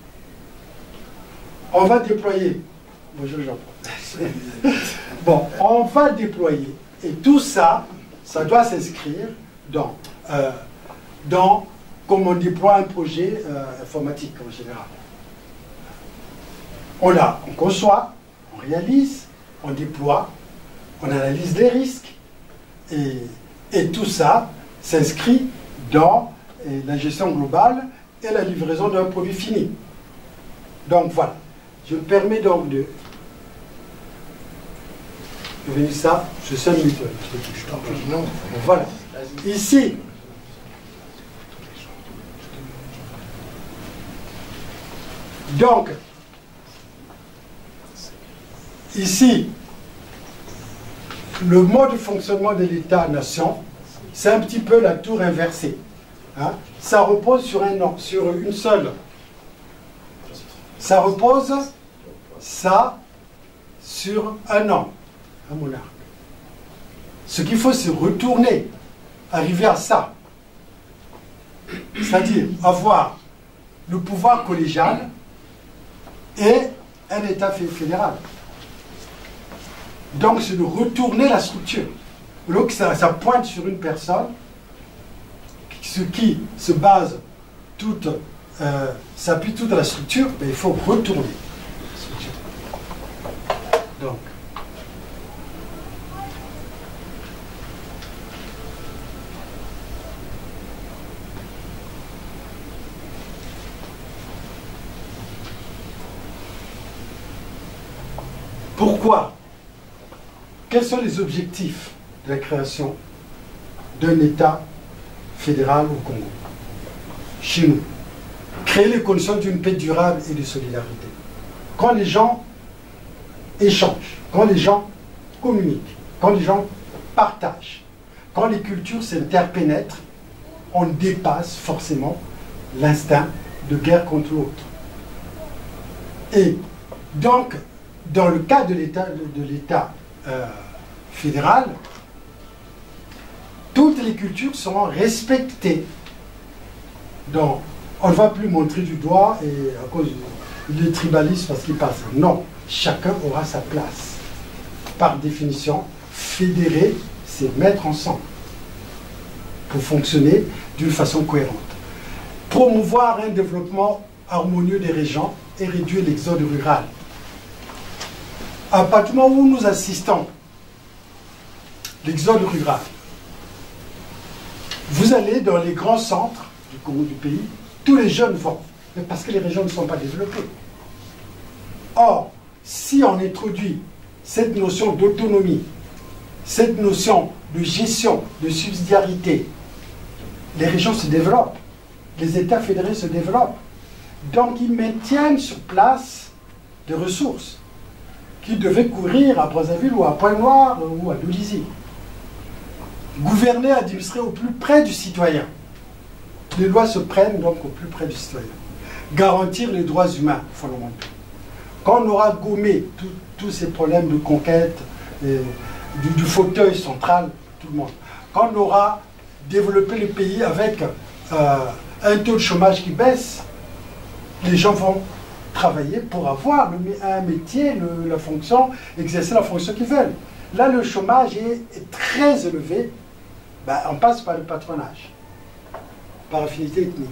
On va déployer. Bonjour Jean-Paul. Bon, on va déployer. Et tout ça, ça doit s'inscrire dans comment on déploie un projet informatique en général. On conçoit, on réalise, on déploie, on analyse les risques, et tout ça s'inscrit dans la gestion globale et la livraison d'un produit fini. Donc voilà, je me permets donc de venir ça, je sais le mythe. Voilà, ici, donc, ici, le mode de fonctionnement de l'État-nation, c'est un petit peu la tour inversée. Hein? Ça repose sur une seule. Ça repose, ça, sur un an, un monarque. Ce qu'il faut, c'est retourner, arriver à ça. C'est-à-dire avoir le pouvoir collégial et un État fédéral. Donc, c'est de retourner la structure. Donc, ça pointe sur une personne, ce qui se base s'appuie toute la structure, mais il faut retourner la structure. Donc, pourquoi? Quels sont les objectifs de la création d'un État fédéral au Congo? Chez nous, créer les conditions d'une paix durable et de solidarité. Quand les gens échangent, quand les gens communiquent, quand les gens partagent, quand les cultures s'interpénètrent, on dépasse forcément l'instinct de guerre contre l'autre. Et donc, dans le cas de l'État fédéral, toutes les cultures seront respectées. Donc, on ne va plus montrer du doigt et à cause du tribalisme parce qu'il passe. Non, chacun aura sa place. Par définition, fédérer, c'est mettre ensemble pour fonctionner d'une façon cohérente. Promouvoir un développement harmonieux des régions et réduire l'exode rural. À partir du moment où nous assistons l'exode rural, vous allez dans les grands centres du Congo du pays, tous les jeunes vont, mais parce que les régions ne sont pas développées. Or, si on introduit cette notion d'autonomie, cette notion de gestion, de subsidiarité, les régions se développent, les États fédérés se développent. Donc, ils maintiennent sur place des ressources qui devaient courir à Brazzaville ou à Pointe-Noire ou à Dolisie. Gouverner, administrer au plus près du citoyen. Les lois se prennent donc au plus près du citoyen. Garantir les droits humains fondamentaux. Quand on aura gommé tous ces problèmes de conquête, du fauteuil central, tout le monde, quand on aura développé le pays avec un taux de chômage qui baisse, les gens vont travailler pour avoir un métier, la fonction, exercer la fonction qu'ils veulent. Là, le chômage est très élevé. Ben, on passe par le patronage, par affinité ethnique.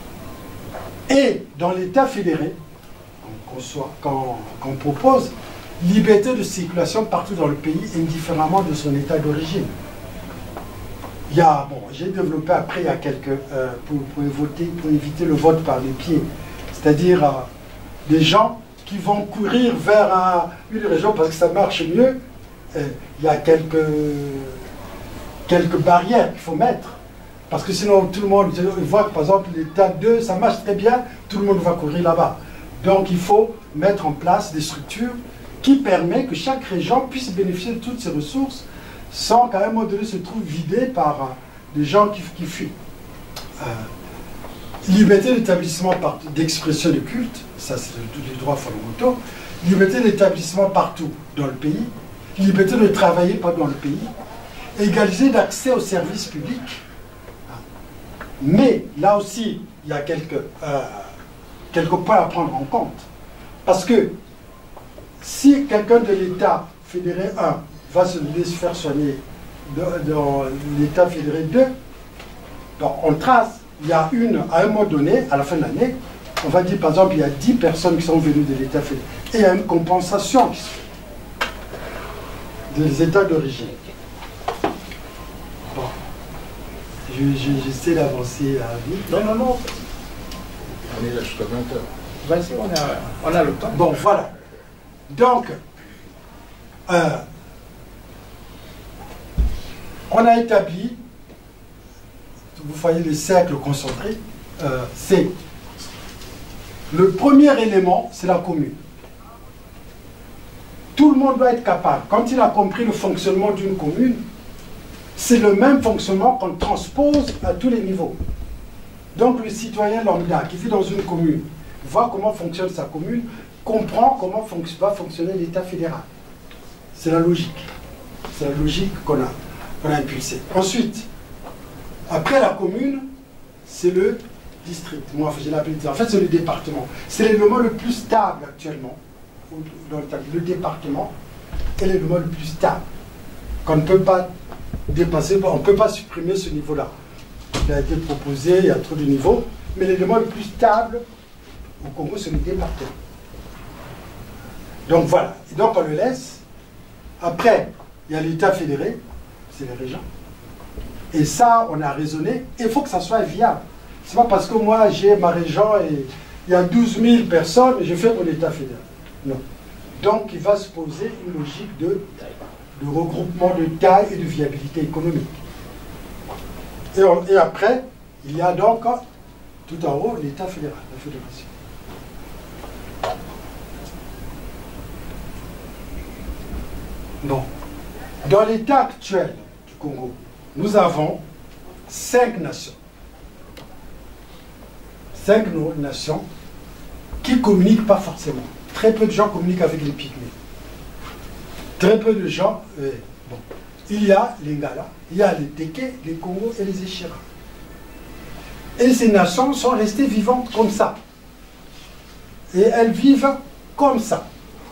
Et dans l'État fédéré, qu'on propose, liberté de circulation partout dans le pays, indifféremment de son état d'origine. Il y a, bon, j'ai développé après, il y a quelques, pour éviter le vote par les pieds, c'est-à-dire des gens qui vont courir vers une région parce que ça marche mieux. Il y a quelques barrières qu'il faut mettre. Parce que sinon, tout le monde voit que, par exemple, l'état 2, ça marche très bien, tout le monde va courir là-bas. Donc, il faut mettre en place des structures qui permettent que chaque région puisse bénéficier de toutes ses ressources sans qu'à un moment donné se trouve vidée par des gens qui fuient. Liberté d'établissement d'expression de culte, ça c'est les droits fondamentaux. Liberté d'établissement partout dans le pays. Liberté de travailler pas dans le pays. Égalité d'accès aux services publics. Mais là aussi, il y a quelques points à prendre en compte. Parce que si quelqu'un de l'État fédéré 1 va se laisser faire soigner dans l'État fédéré 2, on trace, il y a à un moment donné, à la fin de l'année, on va dire par exemple, il y a 10 personnes qui sont venues de l'État fédéré. Et il y a une compensation qui se fait des États d'origine. Bon. J'essaie d'avancer vite. Non, non, non. On est là jusqu'à 20h. Vas-y, on a le temps. Bon, voilà. Donc, on a établi, vous voyez les cercles concentrés, c'est le premier élément, c'est la commune. Tout le monde doit être capable. Quand il a compris le fonctionnement d'une commune, c'est le même fonctionnement qu'on transpose à tous les niveaux. Donc le citoyen lambda qui vit dans une commune, voit comment fonctionne sa commune, comprend comment va fonctionner l'État fédéral. C'est la logique. C'est la logique qu'on a impulsée. Ensuite, après la commune, c'est le district. Moi, je l'appelle, en fait, c'est le département. C'est l'élément le plus stable actuellement. Dans le département est l'élément le plus stable. Qu'on ne peut pas dépasser, on ne peut pas supprimer ce niveau-là. Il a été proposé, il y a trop de niveaux, mais l'élément le plus stable au Congo, c'est le département. Donc voilà, et donc on le laisse. Après, il y a l'État fédéré, c'est les régions. Et ça, on a raisonné, et il faut que ça soit viable. C'est pas parce que moi, j'ai ma région et il y a 12 000 personnes, et je fais mon État fédéral. Non. Donc, il va se poser une logique de regroupement de taille et de viabilité économique. Et après, il y a donc, tout en haut, l'État fédéral, la fédération. Bon. Dans l'état actuel du Congo, nous avons 5 nations. 5 nations qui ne communiquent pas forcément. Très peu de gens communiquent avec les Pygmées. Très peu de gens... bon. Il y a les Ngala, il y a les Teke, les Congo et les Échira. Et ces nations sont restées vivantes comme ça. Et elles vivent comme ça.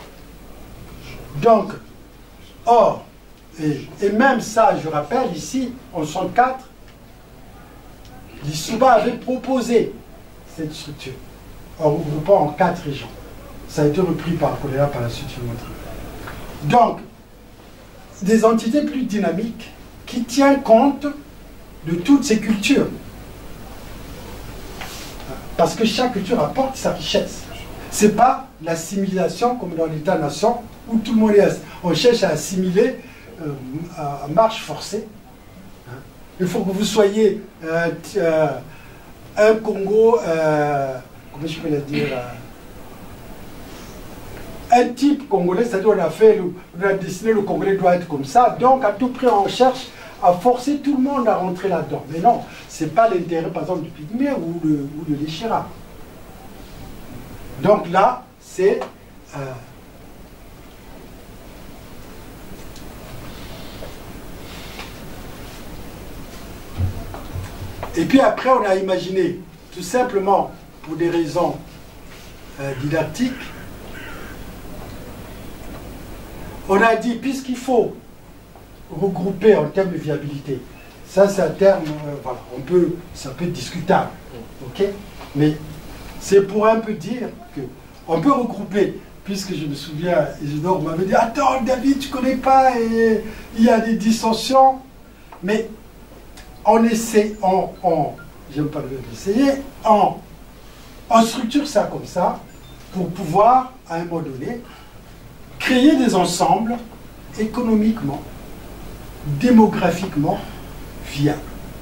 Donc, or, et même ça, je rappelle, ici, en 1964, l'Issouba avait proposé cette structure, en regroupant en 4 régions. Ça a été repris par Koléa par la suite, je vais montrer. Donc, des entités plus dynamiques qui tiennent compte de toutes ces cultures. Parce que chaque culture apporte sa richesse. Ce n'est pas l'assimilation comme dans l'État-nation où tout le monde est... On cherche à assimiler à marche forcée. Il faut que vous soyez un Congo... comment je peux le dire un type congolais, c'est-à-dire on a dessiné le Congolais doit être comme ça, donc à tout prix on cherche à forcer tout le monde à rentrer là-dedans. Mais non, ce n'est pas l'intérêt par exemple du Pygmée ou de l'Échira. Donc là, c'est... Et puis après, on a imaginé, tout simplement pour des raisons didactiques, on a dit, puisqu'il faut regrouper en termes de viabilité, ça c'est un terme, voilà, ça peut être discutable, ok? Mais c'est pour un peu dire qu'on peut regrouper puisque je me souviens, Isidore m'avait dit « Attends, David, tu ne connais pas, et il y a des dissensions. » Mais on essaie, j'aime pas le verbe essayer, on structure ça comme ça pour pouvoir, à un moment donné, créer des ensembles économiquement, démographiquement viables.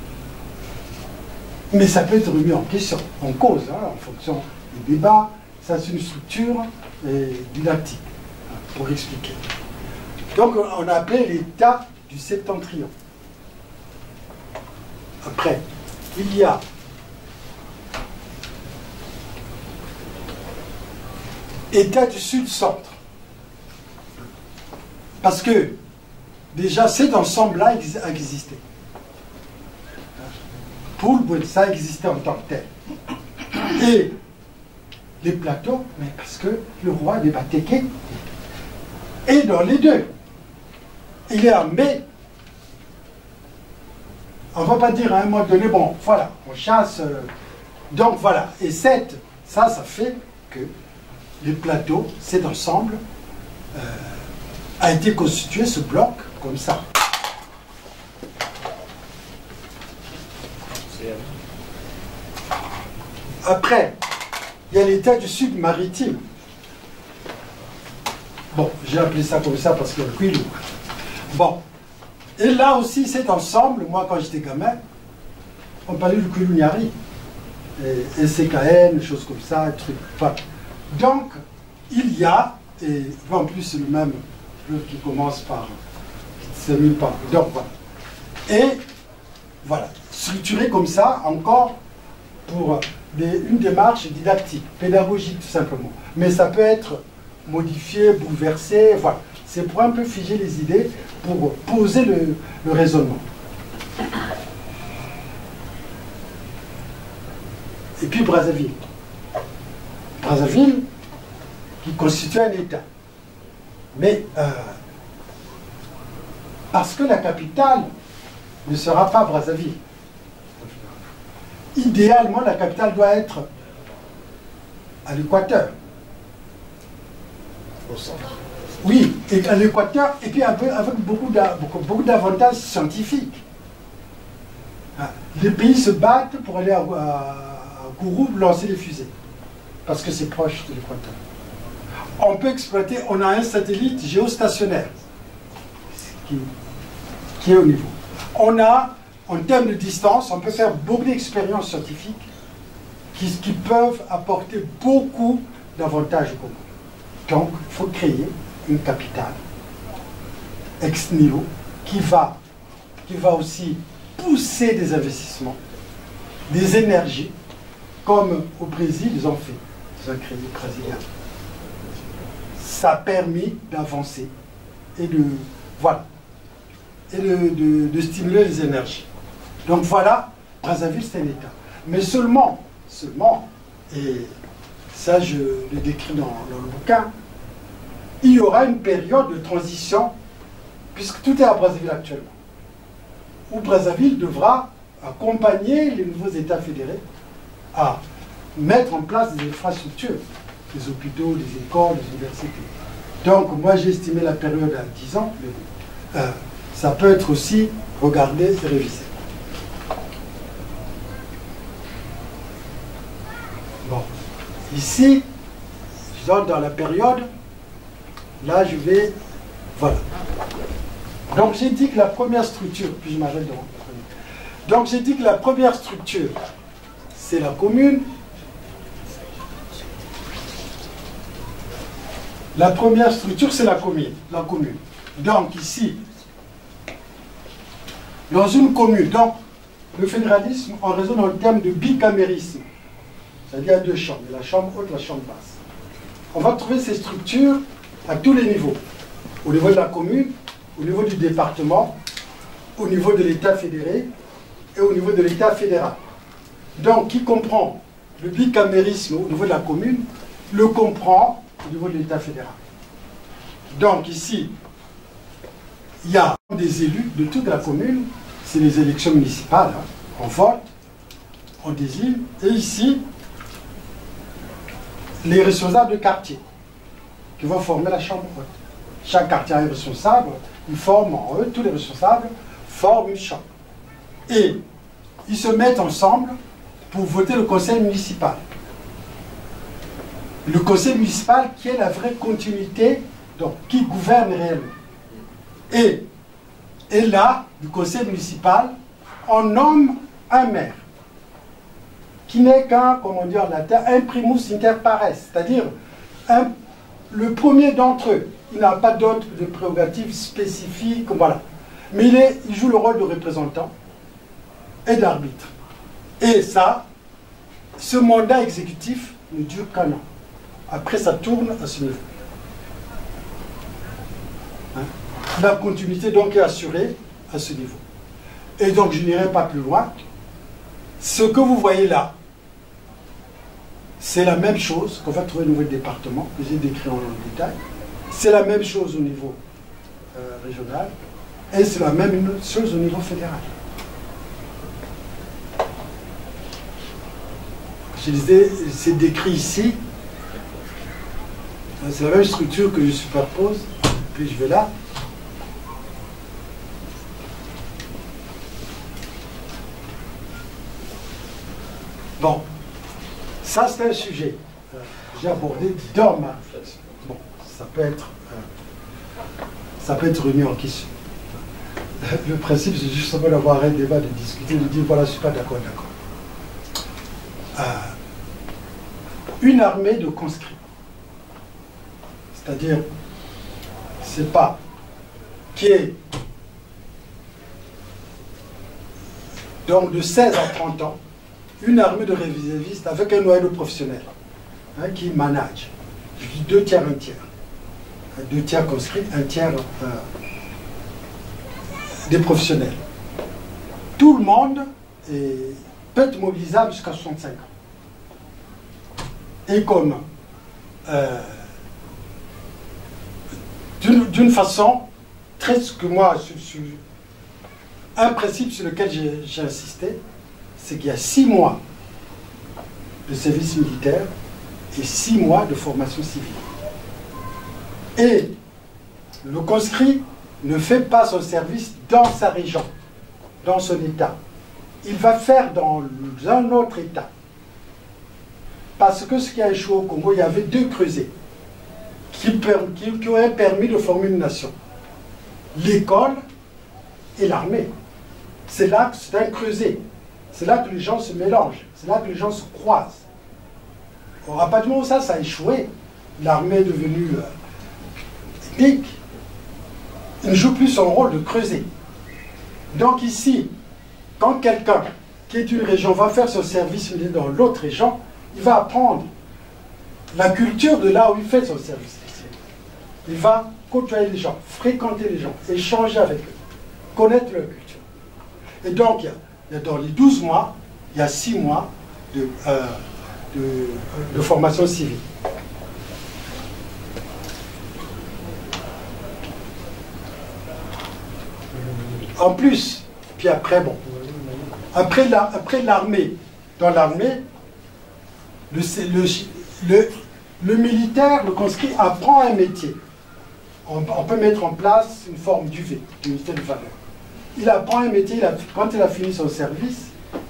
Mais ça peut être remis en question, en cause, hein, en fonction des débats. Ça, c'est une structure didactique, hein, pour expliquer. Donc, on a appelé l'État du septentrion. Après, il y a État du sud-centre. Parce que, déjà, cet ensemble-là a existé. Poulbe, ça existait en tant que tel. Et les plateaux, mais parce que le roi des Batéké est dans les deux. Il est armé. On ne va pas dire à un moment donné, bon, voilà, on chasse. Donc voilà. Et ça fait que les plateaux, cet ensemble, a été constitué, ce bloc, comme ça. Après, il y a l'État du Sud maritime. Bon, j'ai appelé ça comme ça parce que le Quilou. Bon. Et là aussi, cet ensemble, moi, quand j'étais gamin, on parlait du Quilou Nyari. Et CKN, des choses comme ça, trucs. Enfin, donc, il y a, et en plus, c'est le même qui commence par, qui se termine par. Donc, voilà. Et, voilà, structuré comme ça, encore, pour une démarche didactique, pédagogique tout simplement. Mais ça peut être modifié, bouleversé, voilà. C'est pour un peu figer les idées, pour poser le raisonnement. Et puis Brazzaville. Brazzaville, qui constitue un État. Mais parce que la capitale ne sera pas Brazzaville. Idéalement, la capitale doit être à l'équateur. Au centre. Oui, et à l'équateur, et puis avec beaucoup d'avantages scientifiques. Les pays se battent pour aller à Kourou lancer les fusées, parce que c'est proche de l'équateur. On peut exploiter, on a un satellite géostationnaire qui est au niveau. On a, en termes de distance, on peut faire beaucoup d'expériences scientifiques qui peuvent apporter beaucoup d'avantages au Congo. Donc, il faut créer une capitale ex nihilo qui va aussi pousser des investissements, des énergies, comme au Brésil, ils ont fait, ils ont créé le Brésilien. Ça a permis d'avancer et de stimuler les énergies. Donc voilà, Brazzaville, c'est un État. Mais seulement, et ça je le décris dans le bouquin, il y aura une période de transition, puisque tout est à Brazzaville actuellement, où Brazzaville devra accompagner les nouveaux États fédérés à mettre en place des infrastructures, des hôpitaux, des écoles, des universités. Donc moi j'ai estimé la période à 10 ans, mais ça peut être aussi regardé et révisé. Bon, ici, je donne dans la période, là je vais, voilà. Donc j'ai dit que la première structure, puis je m'arrête devant. Donc j'ai dit que la première structure, c'est la commune. La première structure, c'est la commune. Donc ici, dans une commune, donc le fédéralisme, on raisonne en termes de bicamérisme. C'est-à-dire deux chambres, la chambre haute, la chambre basse. On va trouver ces structures à tous les niveaux. Au niveau de la commune, au niveau du département, au niveau de l'État fédéré et au niveau de l'État fédéral. Donc, qui comprend le bicamérisme au niveau de la commune, le comprend au niveau de l'État fédéral. Donc, ici, il y a des élus de toute la commune, c'est les élections municipales, hein. On vote, on désigne, et ici, les responsables de quartier, qui vont former la chambre haute. Chaque quartier est responsable, ils forment en eux, tous les responsables forment une chambre. Et ils se mettent ensemble pour voter le conseil municipal. Le conseil municipal qui est la vraie continuité, donc qui gouverne réellement. Et là, du conseil municipal, on nomme un maire, qui n'est qu'un, comment dire en latin, un primus inter pares, c'est-à-dire le premier d'entre eux. Il n'a pas d'autres de prérogatives spécifiques, voilà. Mais il joue le rôle de représentant et d'arbitre. Et ça, ce mandat exécutif ne dure qu'un an. Après, ça tourne à ce niveau. Hein? La continuité donc est assurée à ce niveau. Et donc, je n'irai pas plus loin. Ce que vous voyez là, c'est la même chose qu'on va trouver au nouveau département, que j'ai décrit en détail. C'est la même chose au niveau régional et c'est la même chose au niveau fédéral. Je disais, c'est décrit ici. C'est la même structure que je superpose. Puis je vais là. Bon, ça c'est un sujet que j'ai abordé dans ma réflexion. Bon, ça peut être remis en question. Le principe, c'est justement d'avoir un débat, de discuter, de dire voilà, je ne suis pas d'accord, d'accord. Une armée de conscrits. C'est-à-dire, c'est pas qui est donc de 16 à 30 ans, une armée de réservistes avec un noyau de professionnels qui manage. Je dis 2 tiers, 1 tiers. 2 tiers conscrits, 1 tiers des professionnels. Tout le monde peut être mobilisable jusqu'à 65 ans. Et comme d'une façon très que moi, un principe sur lequel j'ai insisté, c'est qu'il y a 6 mois de service militaire et 6 mois de formation civile. Et le conscrit ne fait pas son service dans sa région, dans son État. Il va faire dans un autre État. Parce que ce qui a échoué au Congo, il y avait 2 creusets qui auraient permis de former une nation. L'école et l'armée. C'est là que c'est un creuset. C'est là que les gens se mélangent. C'est là que les gens se croisent. Or, à partir du moment où ça a échoué, l'armée est devenue ethnique. Il ne joue plus son rôle de creuset. Donc ici, quand quelqu'un qui est une région va faire son service dans l'autre région, il va apprendre la culture de là où il fait son service. Il va côtoyer les gens, fréquenter les gens, échanger avec eux, connaître leur culture. Et donc, il y a dans les 12 mois, il y a 6 mois de formation civile. En plus, puis après, bon, après l'armée, dans l'armée, le militaire, le conscrit, apprend un métier. On peut mettre en place une forme d'UV, d'unité de valeur. Il apprend un métier, quand il a fini son service,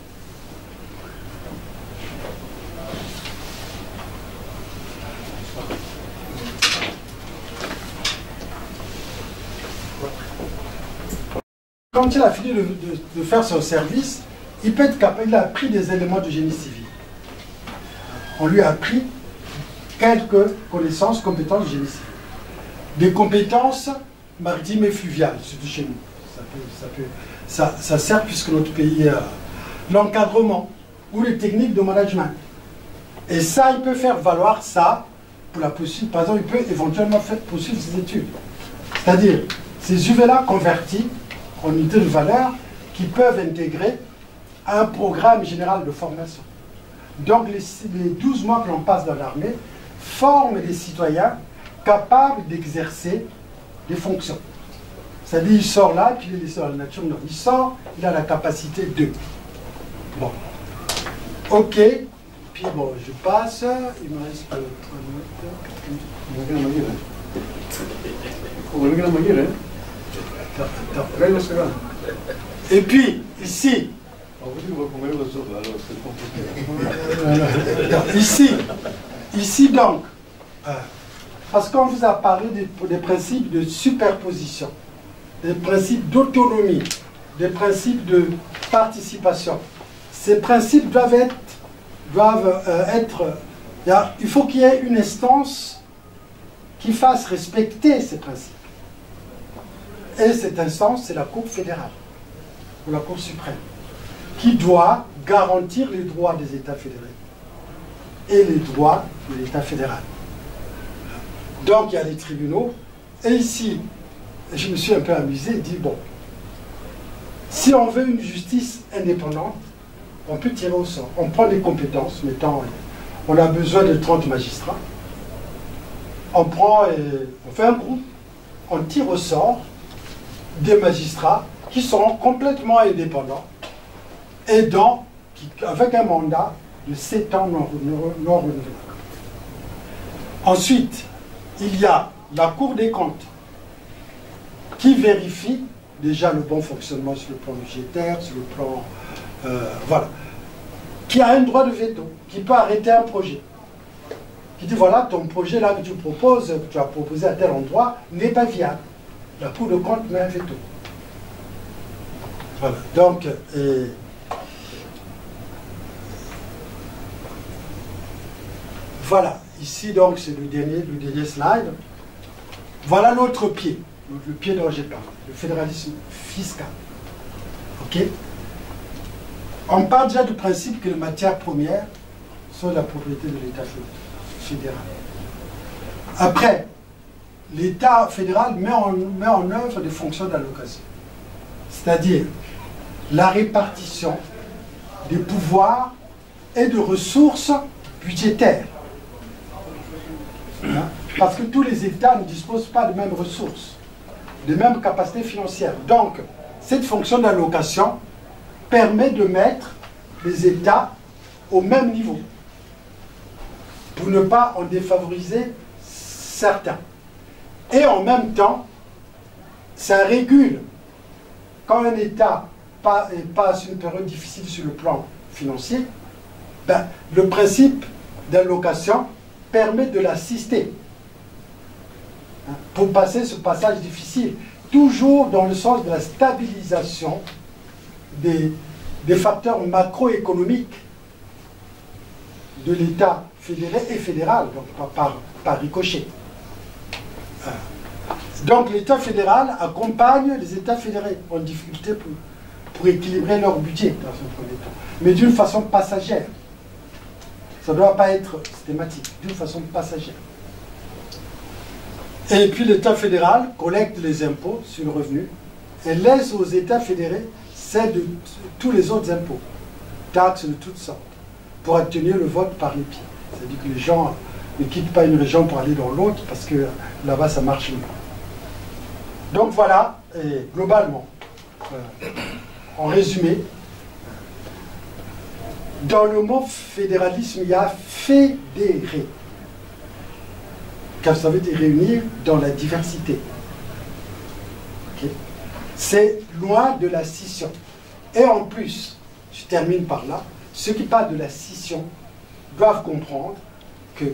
quand il a fini de faire son service, il peut être capable, il a appris des éléments de génie civil. On lui a appris quelques connaissances, compétences de génie civil. Des compétences maritimes et fluviales, surtout chez nous. Ça sert puisque notre pays a l'encadrement ou les techniques de management. Et ça, il peut faire valoir ça pour la poursuite. Par exemple, il peut éventuellement poursuivre ses études. C'est-à-dire, ces UV-là convertis en unités de valeur qui peuvent intégrer un programme général de formation. Donc, les 12 mois que l'on passe dans l'armée forment des citoyens capables d'exercer des fonctions. C'est-à-dire, il sort là, puis il est laissé dans la nature. Non, il sort, il a la capacité de. Bon. Ok, puis bon, je passe. Il me reste 3 minutes. Et puis, ici. Ici donc, parce qu'on vous a parlé des principes de superposition, des principes d'autonomie, des principes de participation. Ces principes doivent être il faut qu'il y ait une instance qui fasse respecter ces principes. Et cette instance, c'est la Cour fédérale, ou la Cour suprême, qui doit garantir les droits des États fédérés et les droits de l'État fédéral. Donc il y a les tribunaux, et ici, je me suis un peu amusé, dit bon, si on veut une justice indépendante, on peut tirer au sort. On prend des compétences, mettons, on a besoin de 30 magistrats, on fait un groupe, on tire au sort des magistrats qui seront complètement indépendants et avec un mandat de 7 ans non renouvelable. Ensuite, il y a la Cour des comptes qui vérifie déjà le bon fonctionnement sur le plan budgétaire, sur le plan... voilà. Qui a un droit de veto, qui peut arrêter un projet. Qui dit, voilà, ton projet là que tu proposes, que tu as proposé à tel endroit, n'est pas viable. La Cour de compte met un veto. Voilà. Donc, voilà. Ici, donc, c'est le dernier slide. Voilà l'autre pied. Le pied dont j'ai parlé. Le fédéralisme fiscal. OK? On parle déjà du principe que les matières premières sont la propriété de l'État fédéral. Après, l'État fédéral met en œuvre des fonctions d'allocation. C'est-à-dire la répartition des pouvoirs et de ressources budgétaires. Parce que tous les États ne disposent pas de mêmes ressources, de mêmes capacités financières. Donc, cette fonction d'allocation permet de mettre les États au même niveau, pour ne pas en défavoriser certains. Et en même temps, ça régule. Quand un État passe une période difficile sur le plan financier, ben, le principe d'allocation permet de l'assister pour passer ce passage difficile, toujours dans le sens de la stabilisation des facteurs macroéconomiques de l'État fédéré et fédéral, donc par ricochet. Donc l'État fédéral accompagne les États fédérés en difficulté pour équilibrer leur budget dans un premier temps, mais d'une façon passagère. Ça ne doit pas être systématique, d'une façon passagère. Et puis l'État fédéral collecte les impôts sur le revenu et laisse aux États fédérés celle de tous les autres impôts, taxes de toutes sortes, pour obtenir le vote par les pieds. C'est-à-dire que les gens ne quittent pas une région pour aller dans l'autre parce que là-bas ça marche mieux. Donc voilà, et globalement, en résumé, dans le mot fédéralisme, il y a fédérer. Car ça veut dire réunir dans la diversité. Okay. C'est loin de la scission. Et en plus, je termine par là, ceux qui parlent de la scission doivent comprendre que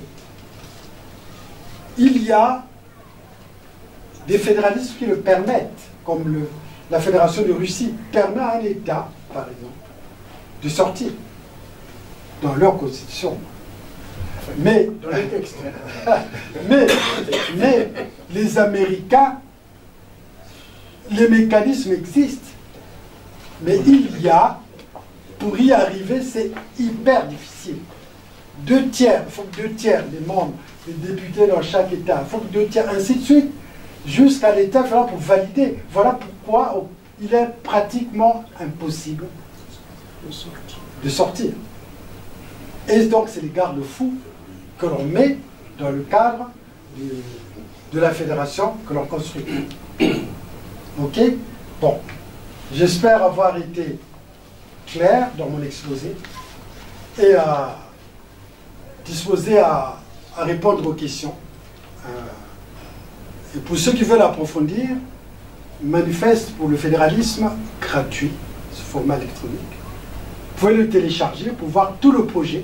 il y a des fédéralismes qui le permettent, comme la Fédération de Russie permet à un État, par exemple, de sortir dans leur constitution. Mais, mais les Américains, les mécanismes existent. Mais il y a, pour y arriver, c'est hyper difficile. 2 tiers, il faut que 2 tiers des membres, des députés dans chaque État, il faut que 2 tiers, ainsi de suite, jusqu'à l'État pour valider. Voilà pourquoi il est pratiquement impossible de sortir. Et donc, c'est les garde-fous que l'on met dans le cadre de la fédération que l'on construit. Ok? Bon. J'espère avoir été clair dans mon exposé. Et disposé à répondre aux questions. Et pour ceux qui veulent approfondir, manifeste pour le fédéralisme gratuit, ce format électronique. Vous pouvez le télécharger pour voir tout le projet.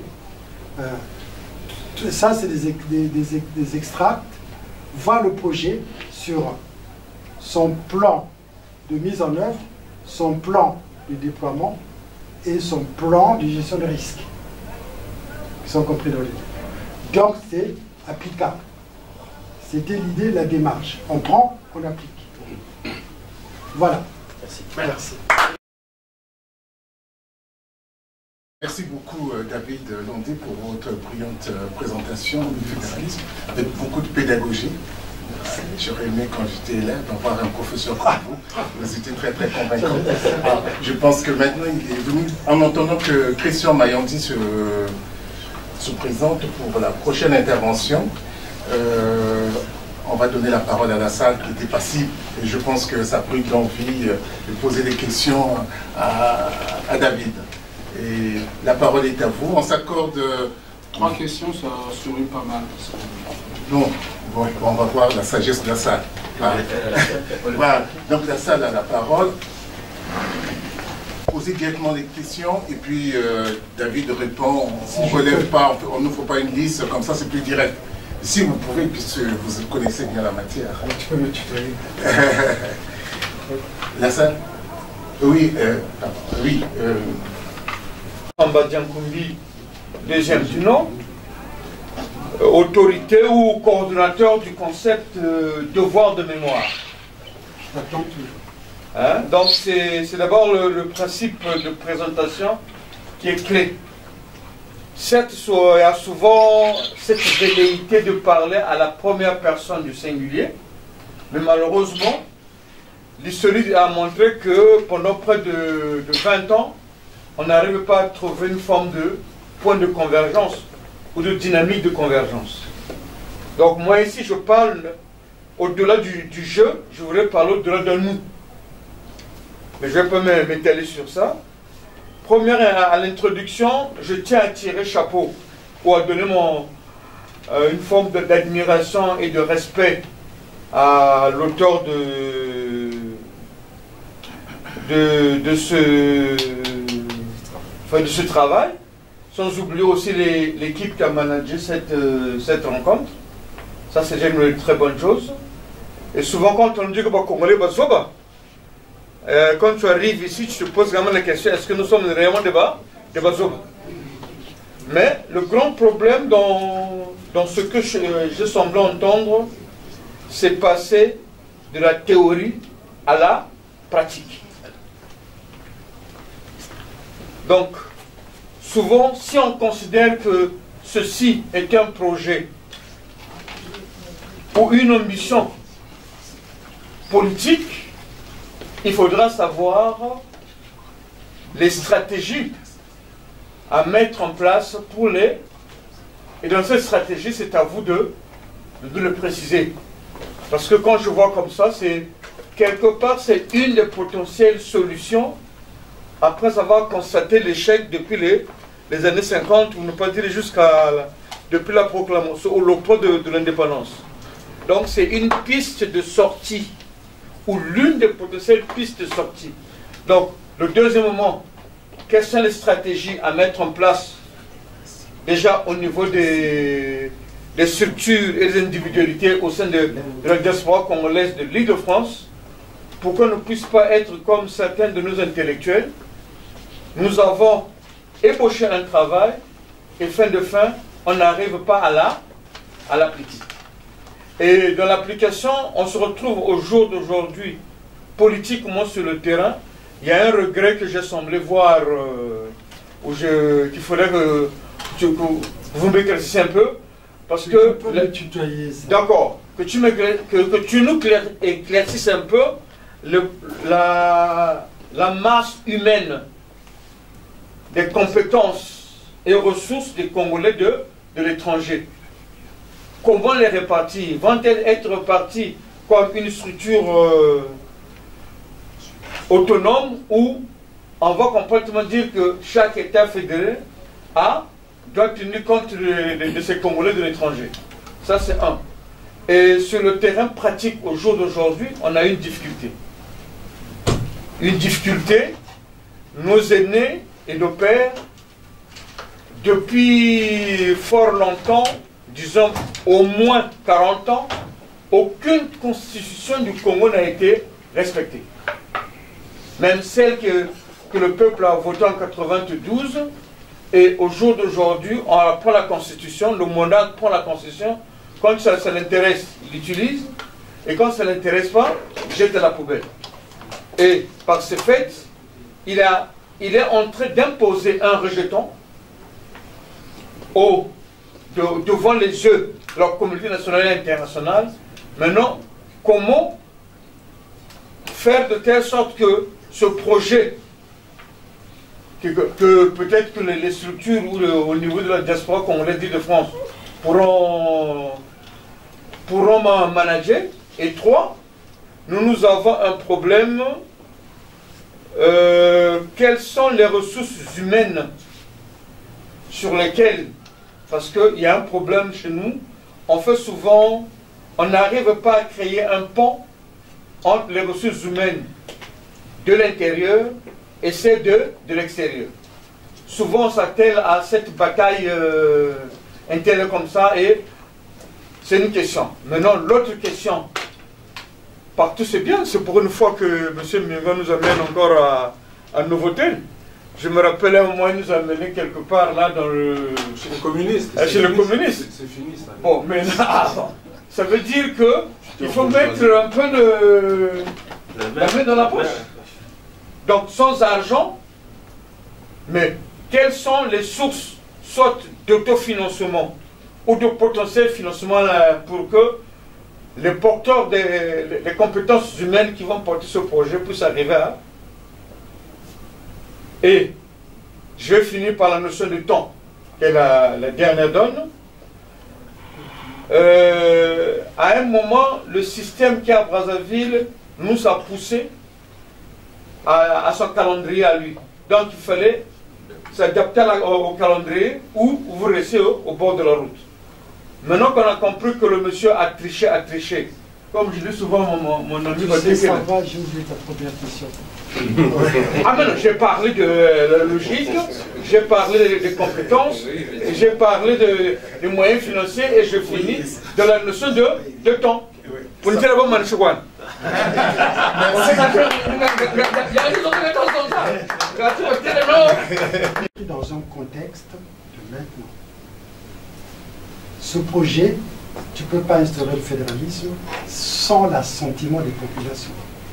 Ça, c'est des extracts. Voir le projet sur son plan de mise en œuvre, son plan de déploiement et son plan de gestion de risque, qui sont compris dans les deux. Donc, c'est applicable. C'était l'idée de la démarche. On prend, on applique. Voilà. Merci. Merci. Merci beaucoup David Landé pour votre brillante présentation du fédéralisme, avec beaucoup de pédagogie. J'aurais aimé quand j'étais élève avoir un professeur comme vous. Vous étiez très très convaincant. Je pense que maintenant il est venu, en entendant que Christian Mayandi se présente pour la prochaine intervention. On va donner la parole à la salle qui était passive et je pense que ça a pris de l'envie de poser des questions à David. Et la parole est à vous. On s'accorde... 3 questions, ça sourit pas mal. Non, bon, on va voir la sagesse de la salle. Voilà. Donc la salle a la parole. Posez directement les questions et puis David répond. On ne relève pas, on n'ouvre pas une liste, comme ça c'est plus direct. Si vous pouvez, puisque vous connaissez bien la matière. Tu peux me tutoyer. La salle? Oui, oui. Ambadjan Koumbi, deuxième du nom, autorité ou coordonnateur du concept devoir de mémoire. J'attends toujours. Hein? Donc c'est d'abord le principe de présentation qui est clé. Certes, il y a souvent cette velléité de parler à la première personne du singulier, mais malheureusement, l'historique a montré que pendant près de 20 ans, on n'arrive pas à trouver une forme de point de convergence ou de dynamique de convergence. Donc moi ici, je parle au-delà du jeu, je voudrais parler au-delà de nous. Mais je ne vais pas m'étaler sur ça. Première, à l'introduction, je tiens à tirer chapeau ou à donner une forme d'admiration et de respect à l'auteur de ce travail, sans oublier aussi l'équipe qui a managé cette rencontre. Ça, c'est déjà une très bonne chose. Et souvent, quand on dit que Congolais, quand tu arrives ici, tu te poses vraiment la question, est-ce que nous sommes réellement des Bazoba? Mais le grand problème dans ce que j'ai semblé entendre, c'est passer de la théorie à la pratique. Donc, souvent, si on considère que ceci est un projet ou une ambition politique, il faudra savoir les stratégies à mettre en place pour les... Et dans cette stratégie, c'est à vous de le préciser. Parce que quand je vois comme ça, c'est quelque part, c'est une des potentielles solutions après avoir constaté l'échec depuis les années 50, ou ne pas dire depuis la proclamation, ou l'octroi de l'indépendance. Donc c'est une piste de sortie, ou l'une des potentielles pistes de sortie. Donc, le deuxième moment, quelles sont les stratégies à mettre en place, déjà au niveau des structures et des individualités au sein de la diaspora congolaise de l'Île-de-France, pour qu'on ne puisse pas être comme certains de nos intellectuels. Nous avons ébauché un travail, et fin, on n'arrive pas à l'appliquer. Et dans l'application, on se retrouve au jour d'aujourd'hui, politiquement sur le terrain. Il y a un regret que j'ai semblé voir, qu'il faudrait que vous m'éclaircissiez un peu. Parce que... D'accord. Que tu nous éclaircisses un peu la masse humaine des compétences et ressources des Congolais de l'étranger. Comment les répartir? Vont-elles être réparties comme une structure autonome, ou on va complètement dire que chaque État fédéré a doit tenir compte de ces Congolais de l'étranger. Ça, c'est un. Et sur le terrain pratique, au jour d'aujourd'hui, on a une difficulté. Une difficulté, nos aînés et nos pères, depuis fort longtemps, disons au moins 40 ans, aucune constitution du Congo n'a été respectée. Même celle que le peuple a votée en 92, et au jour d'aujourd'hui, on prend la constitution, le monarque prend la constitution, quand ça l'intéresse, il l'utilise, et quand ça ne l'intéresse pas, il jette à la poubelle. Et par ce fait, il est en train d'imposer un rejeton devant les yeux de la communauté nationale et internationale. Maintenant, comment faire de telle sorte que ce projet, que peut-être que les structures ou au niveau de la diaspora, comme on l'a dit de France, pourront manager. Et trois, nous avons un problème. Quelles sont les ressources humaines sur lesquelles, parce qu'il y a un problème chez nous, on fait souvent, on n'arrive pas à créer un pont entre les ressources humaines de l'intérieur et celles de l'extérieur. Souvent on s'attelle à cette bataille intérieure comme ça, et c'est une question. Maintenant, l'autre question, partout c'est bien, c'est pour une fois que M. Mingo nous amène encore à Novotel. Je me rappelle un moment, il nous a amené quelque part là dans le... Chez les communistes. Chez les communistes. C'est fini ça. Bon, mais là, ça veut dire qu'il faut mettre un peu la main dans la poche. Donc sans argent, mais quelles sont les sources, soit d'autofinancement ou de potentiel financement pour que les porteurs des compétences humaines qui vont porter ce projet puissent arriver à... Et je vais finir par la notion de temps, qui est la dernière donne. À un moment, le système qui est à Brazzaville nous a poussé à son calendrier à lui. Donc il fallait s'adapter au calendrier ou vous restez au bord de la route. Maintenant qu'on a compris que le monsieur a triché, comme je dis souvent, mon ami va dire que... Ça va, j'ai oublié ta première question. Ah mais non, j'ai parlé de la logique, j'ai parlé des compétences, j'ai parlé des moyens financiers et je finis de la notion de temps. Pour dire d'abord Manchouane. Dans un contexte de maintenant. Ce projet, tu ne peux pas instaurer le fédéralisme sans l'assentiment des populations.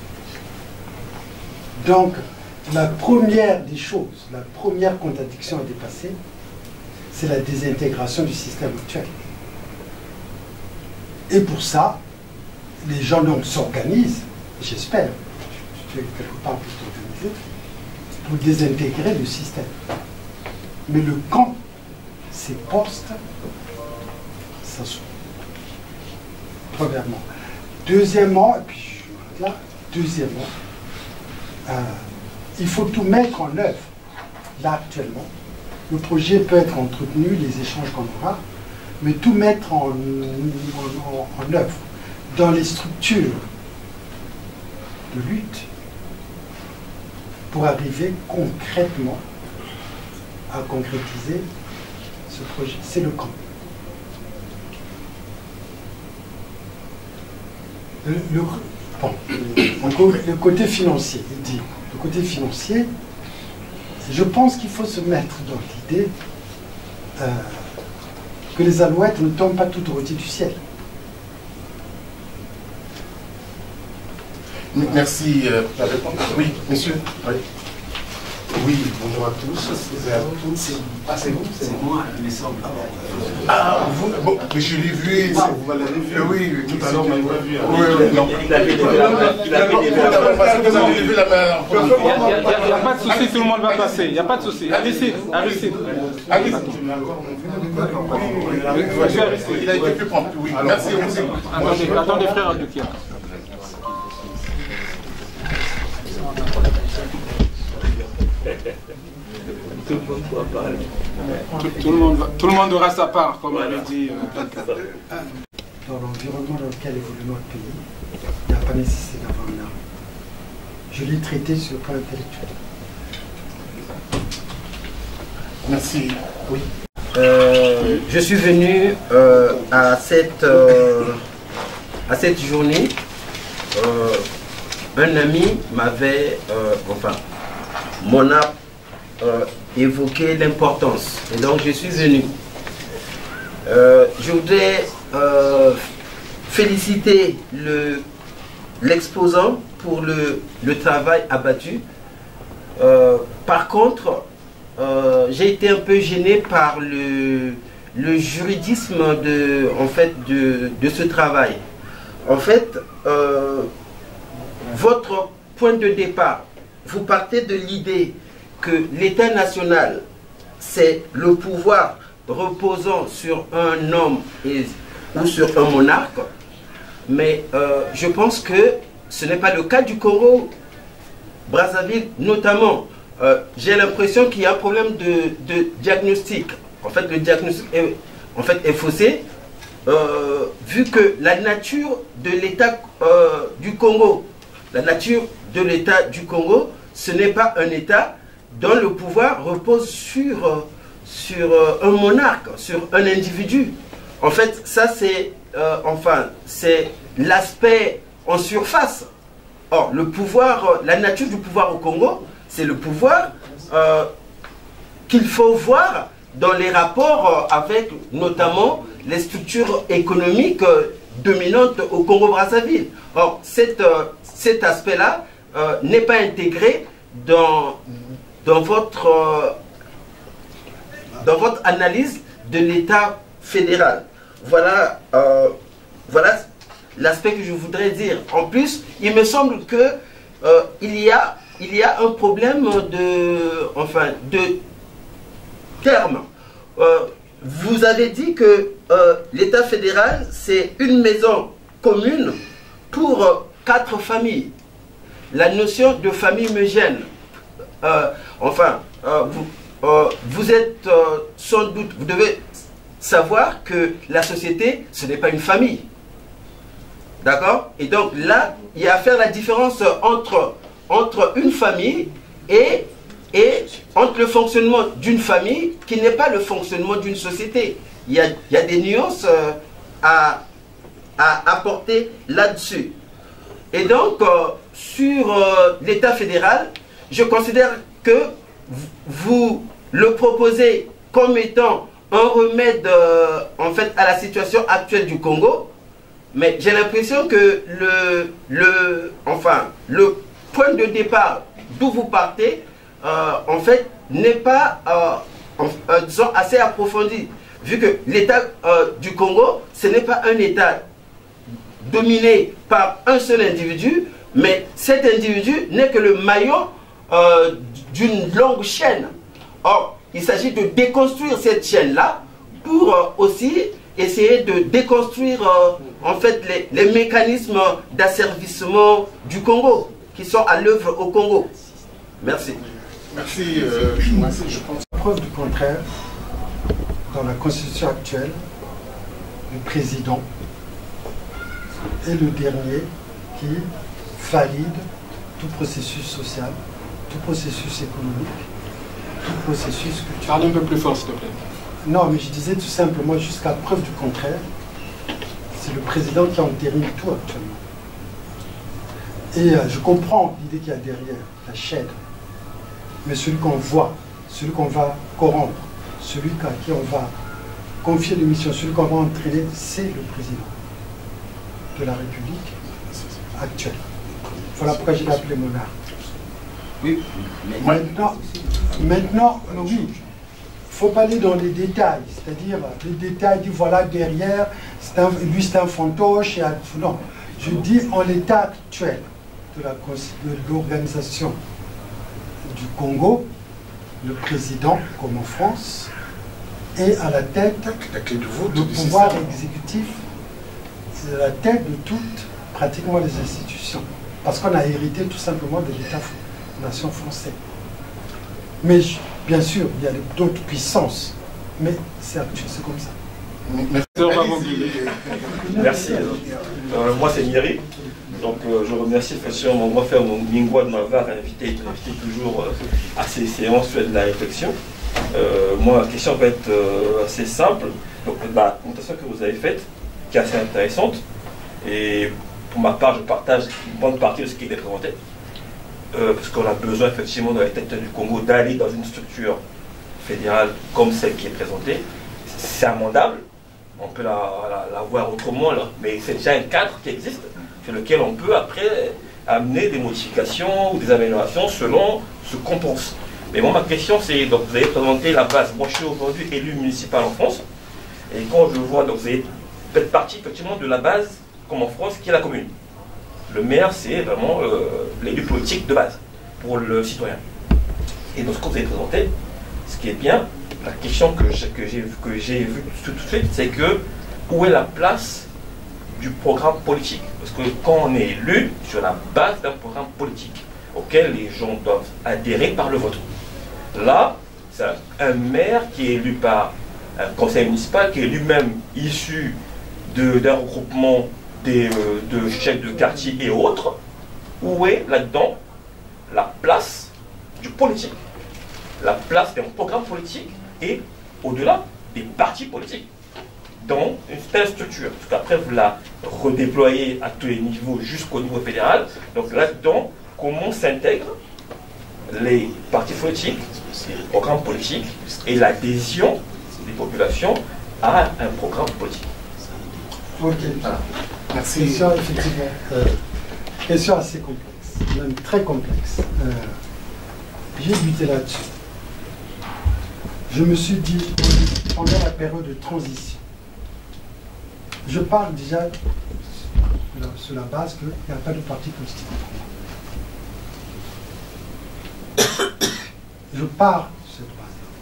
Donc, la première des choses, la première contradiction à dépasser, c'est la désintégration du système actuel. Et pour ça, les gens donc s'organisent, j'espère, tu es quelque part pour t'organiser, pour désintégrer le système. Mais le camp, ces postes, ça se... Premièrement. Deuxièmement, et puis je là, deuxièmement, il faut tout mettre en œuvre. Là, actuellement, le projet peut être entretenu, les échanges qu'on aura, mais tout mettre en œuvre dans les structures de lutte pour arriver concrètement à concrétiser ce projet. C'est le camp. Le côté financier, il dit, le côté financier, je pense qu'il faut se mettre dans l'idée que les alouettes ne tombent pas toutes au rôti du ciel. Merci. Oui, monsieur. Oui. Oui, bonjour à tous et à toutes. Ah, c'est vous? C'est moi, il me semble. Ah, vous, bon, mais je l'ai vu. Et vous m'avez vu? Oui, tout à l'heure, on m'a vu. Oui, oui, non. Il avait levé la main. Parce que vous avez levé la main. Il n'y a pas de souci, tout le monde va passer. Il n'y a pas de souci. Allez-y, allez-y. Il a été plus prompt, oui. Merci. Attendez, frère Abdoukia. Tout le monde doit parler. Tout le monde aura sa part, comme on l'a dit. Dans l'environnement dans lequel évolue notre pays, il n'y a pas nécessité d'avoir une arme. Je l'ai traité sur le plan intellectuel. Merci. Oui. Je suis venu à cette journée. Un ami m'avait, m'en a évoqué l'importance. Et donc je suis venu. Je voudrais féliciter l'exposant pour le travail abattu. Par contre, j'ai été un peu gêné par le juridisme de ce travail. En fait, votre point de départ, vous partez de l'idée que l'État national, c'est le pouvoir reposant sur un homme ou sur un monarque, mais je pense que ce n'est pas le cas du Congo, Brazzaville notamment. J'ai l'impression qu'il y a un problème de diagnostic. En fait, le diagnostic est faussé, vu que la nature de l'État du Congo, ce n'est pas un État dont le pouvoir repose sur un monarque, sur un individu. En fait, ça c'est l'aspect en surface. Or, le pouvoir, la nature du pouvoir au Congo, c'est le pouvoir qu'il faut voir dans les rapports avec notamment les structures économiques dominantes au Congo-Brazzaville. Or, cet aspect-là n'est pas intégré dans votre analyse de l'État fédéral. Voilà, voilà l'aspect que je voudrais dire. En plus, il me semble que il y a un problème de termes. Vous avez dit que l'État fédéral, c'est une maison commune pour 4 familles. La notion de famille me gêne. Vous êtes sans doute, vous devez savoir que la société, ce n'est pas une famille. D'accord? Et donc là, il y a à faire la différence entre une famille et entre le fonctionnement d'une famille qui n'est pas le fonctionnement d'une société. Il y a des nuances à apporter là-dessus. Et donc, sur l'État fédéral, je considère que vous le proposez comme étant un remède à la situation actuelle du Congo, mais j'ai l'impression que le point de départ d'où vous partez, n'est pas disons, assez approfondi, vu que l'État du Congo, ce n'est pas un État dominé par un seul individu, mais cet individu n'est que le maillon d'une longue chaîne. Or, il s'agit de déconstruire cette chaîne-là pour aussi essayer de déconstruire les mécanismes d'asservissement du Congo qui sont à l'œuvre au Congo. Merci. Merci. Je pense. Preuve du contraire, dans la constitution actuelle, le président est le dernier qui valide tout processus social, tout processus économique, tout processus culturel. Parle un peu plus fort, s'il te plaît. Non, mais je disais tout simplement, jusqu'à preuve du contraire, c'est le président qui entérine tout actuellement. Et je comprends l'idée qu'il y a derrière, la chaîne. Mais celui qu'on voit, celui qu'on va corrompre, celui à qui on va confier les missions, celui qu'on va entraîner, c'est le président de la République actuelle. Voilà pourquoi je l'ai appelé monarque. Oui. Maintenant, oui, il faut pas aller dans les détails, c'est-à-dire les détails du voilà derrière, lui c'est un fantoche, non. Je dis en l'état actuel de l'organisation du Congo, le président, comme en France, est à la tête du pouvoir exécutif, c'est à la tête de toutes, pratiquement les institutions. Parce qu'on a hérité tout simplement de l'État-nation français. Mais Bien sûr, il y a d'autres puissances, mais c'est comme ça. Merci. Moi, c'est Nyeri. Donc, je remercie effectivement mon grand frère Mingwa de m'avoir invité toujours à ces séances de la réflexion. Moi, la question va être assez simple. Donc, la présentation que vous avez faite, qui est assez intéressante, et pour ma part, je partage une bonne partie de ce qui est présenté. Parce qu'on a besoin effectivement dans la tête du Congo d'aller dans une structure fédérale comme celle qui est présentée. C'est amendable, on peut la voir autrement, là. Mais c'est déjà un cadre qui existe, sur lequel on peut après amener des modifications ou des améliorations selon ce qu'on pense. Mais moi, ma question, c'est, donc vous avez présenté la base. Moi, je suis aujourd'hui élu municipal en France, et quand je vois, donc vous avez fait partie effectivement de la base, comme en France, qui est la commune. Le maire, c'est vraiment l'élu politique de base pour le citoyen. Et dans ce que vous avez présenté, ce qui est bien, la question que j'ai vue tout de suite, c'est que où est la place du programme politique? Parce que quand on est élu sur la base d'un programme politique auquel les gens doivent adhérer par le vote. Là, c'est un maire qui est élu par un conseil municipal, qui est lui-même issu d'un regroupement de chefs de quartier et autres. Où est là-dedans la place du politique? La place d'un programme politique et au-delà des partis politiques dans une telle structure. Parce qu'après, vous la redéployez à tous les niveaux jusqu'au niveau fédéral. Donc là-dedans, comment s'intègrent les partis politiques, les programmes politiques et l'adhésion des populations à un programme politique? Ok. Voilà. Merci. Question, effectivement, question assez complexe, même très complexe. J'ai buté là-dessus. Je me suis dit, pendant la période de transition, je parle déjà sur la base qu'il n'y a pas de parti politique. Je pars sur cette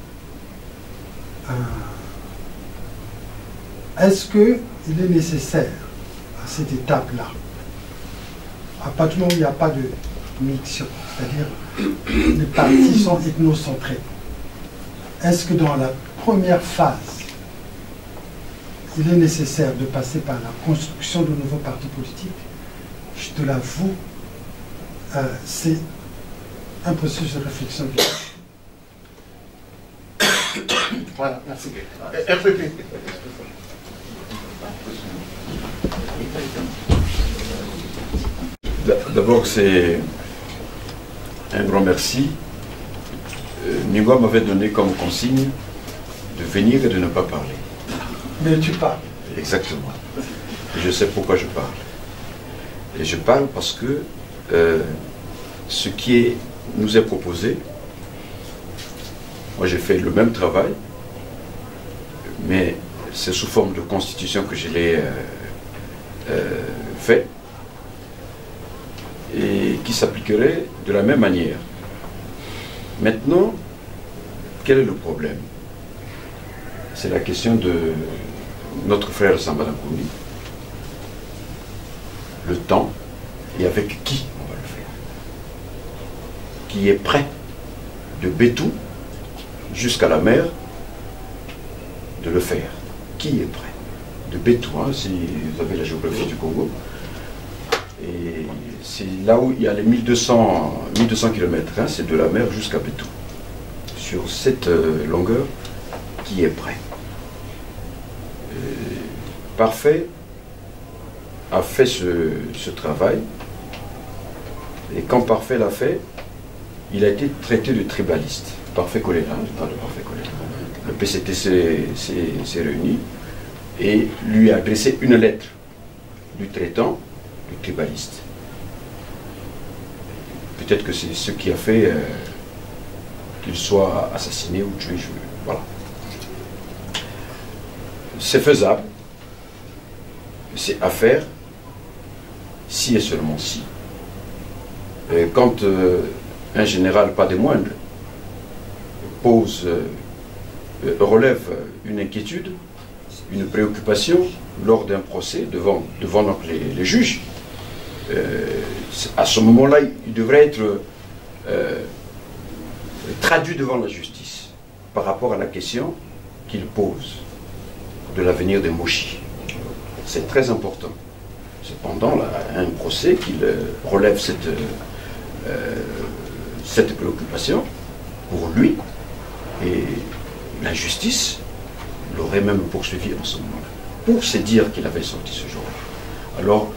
base-là. Est-ce qu'il est nécessaire, à cette étape-là, à partir du moment où il n'y a pas de mixtion, c'est-à-dire les partis sont ethnocentrés, est-ce que dans la première phase, il est nécessaire de passer par la construction de nouveaux partis politiques? Je te l'avoue, c'est un processus de réflexion. Voilà, merci. RPP. D'abord, c'est un grand merci. Mingwa m'avait donné comme consigne de venir et de ne pas parler. Mais tu parles. Exactement. Et je sais pourquoi je parle. Et je parle parce que ce qui nous est proposé, moi j'ai fait le même travail, mais c'est sous forme de constitution que je l'ai fait, et qui s'appliquerait de la même manière. Maintenant, quel est le problème? C'est la question de notre frère Sambala Nkouni. Le temps, et avec qui on va le faire? Qui est prêt de Bétou jusqu'à la mer de le faire? Qui est prêt? De Bétou, hein, si vous avez la géographie du Congo. Et c'est là où il y a les 1200 km, hein, c'est de la mer jusqu'à Bétou. Sur cette longueur, qui est prêt? Parfait a fait ce travail, et quand Parfait l'a fait, il a été traité de tribaliste. Parfait Kolela, je parle de Parfait Kolela. Le PCT s'est réuni et lui a adressé une lettre lui traitant de tribaliste. Peut-être que c'est ce qui a fait qu'il soit assassiné ou tué. Voilà. C'est faisable. C'est à faire si et seulement si. Et quand un général, pas des moindres, relève une inquiétude, une préoccupation lors d'un procès devant donc les juges, à ce moment-là, il devrait être traduit devant la justice. par rapport à la question qu'il pose de l'avenir des Moshi. C'est très important. Cependant, là, un procès qui relève cette préoccupation pour lui, et la justice l'aurait même poursuivi en ce moment-là, pour se dire qu'il avait sorti ce jour-là. Alors,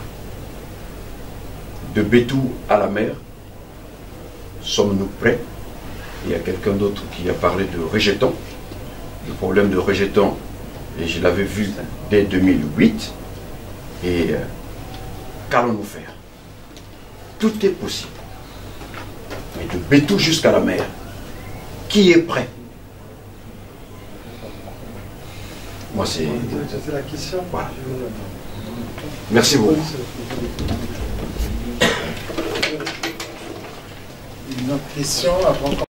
de Bétou à la mer, sommes-nous prêts? Il y a quelqu'un d'autre qui a parlé de rejetons. Le problème de rejetons, et je l'avais vu dès 2008, et qu'allons-nous faire? Tout est possible. Mais de Bétou jusqu'à la mer, qui est prêt? Moi, c'est la question. Voilà. Merci beaucoup. Une autre question avant qu'on...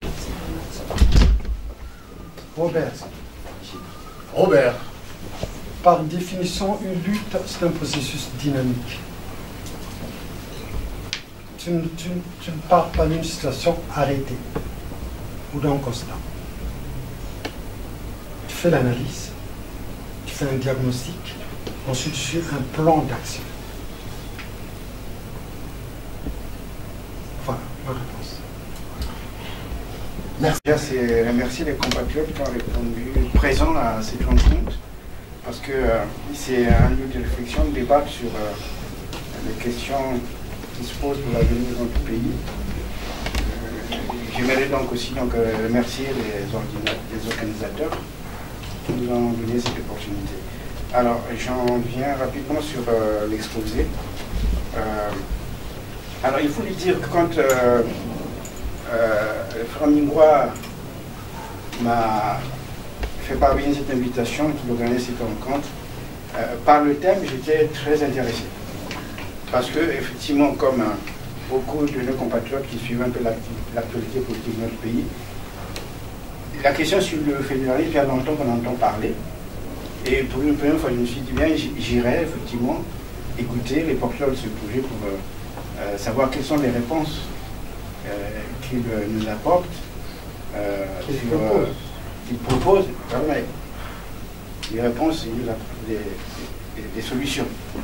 Robert. Robert. Par définition, une lutte, c'est un processus dynamique. Tu ne pars pas d'une situation arrêtée ou d'un constat. Tu fais l'analyse, tu fais un diagnostic, ensuite tu fais un plan d'action. Voilà ma réponse. Merci. C'est remercier les compatriotes qui ont répondu présents à cette rencontre, parce que c'est un lieu de réflexion, de débat sur les questions qui se posent pour l'avenir de notre pays. J'aimerais donc aussi remercier les organisateurs qui nous ont donné cette opportunité. Alors, j'en viens rapidement sur l'exposé. Alors, il faut lui dire que quand Franck Mingwa m'a fait parvenir cette invitation, qu'il organise cette rencontre, par le thème, j'étais très intéressé. Parce que, effectivement, comme beaucoup de nos compatriotes qui suivent un peu l'actualité politique de notre pays, la question sur le fédéralisme, il y a longtemps qu'on entend parler. Et pour une première fois, je me suis dit, bien, j'irai effectivement écouter les porteurs de ce projet pour savoir quelles sont les réponses qu'il nous apporte, qu'il propose, les réponses, il nous apporte des solutions.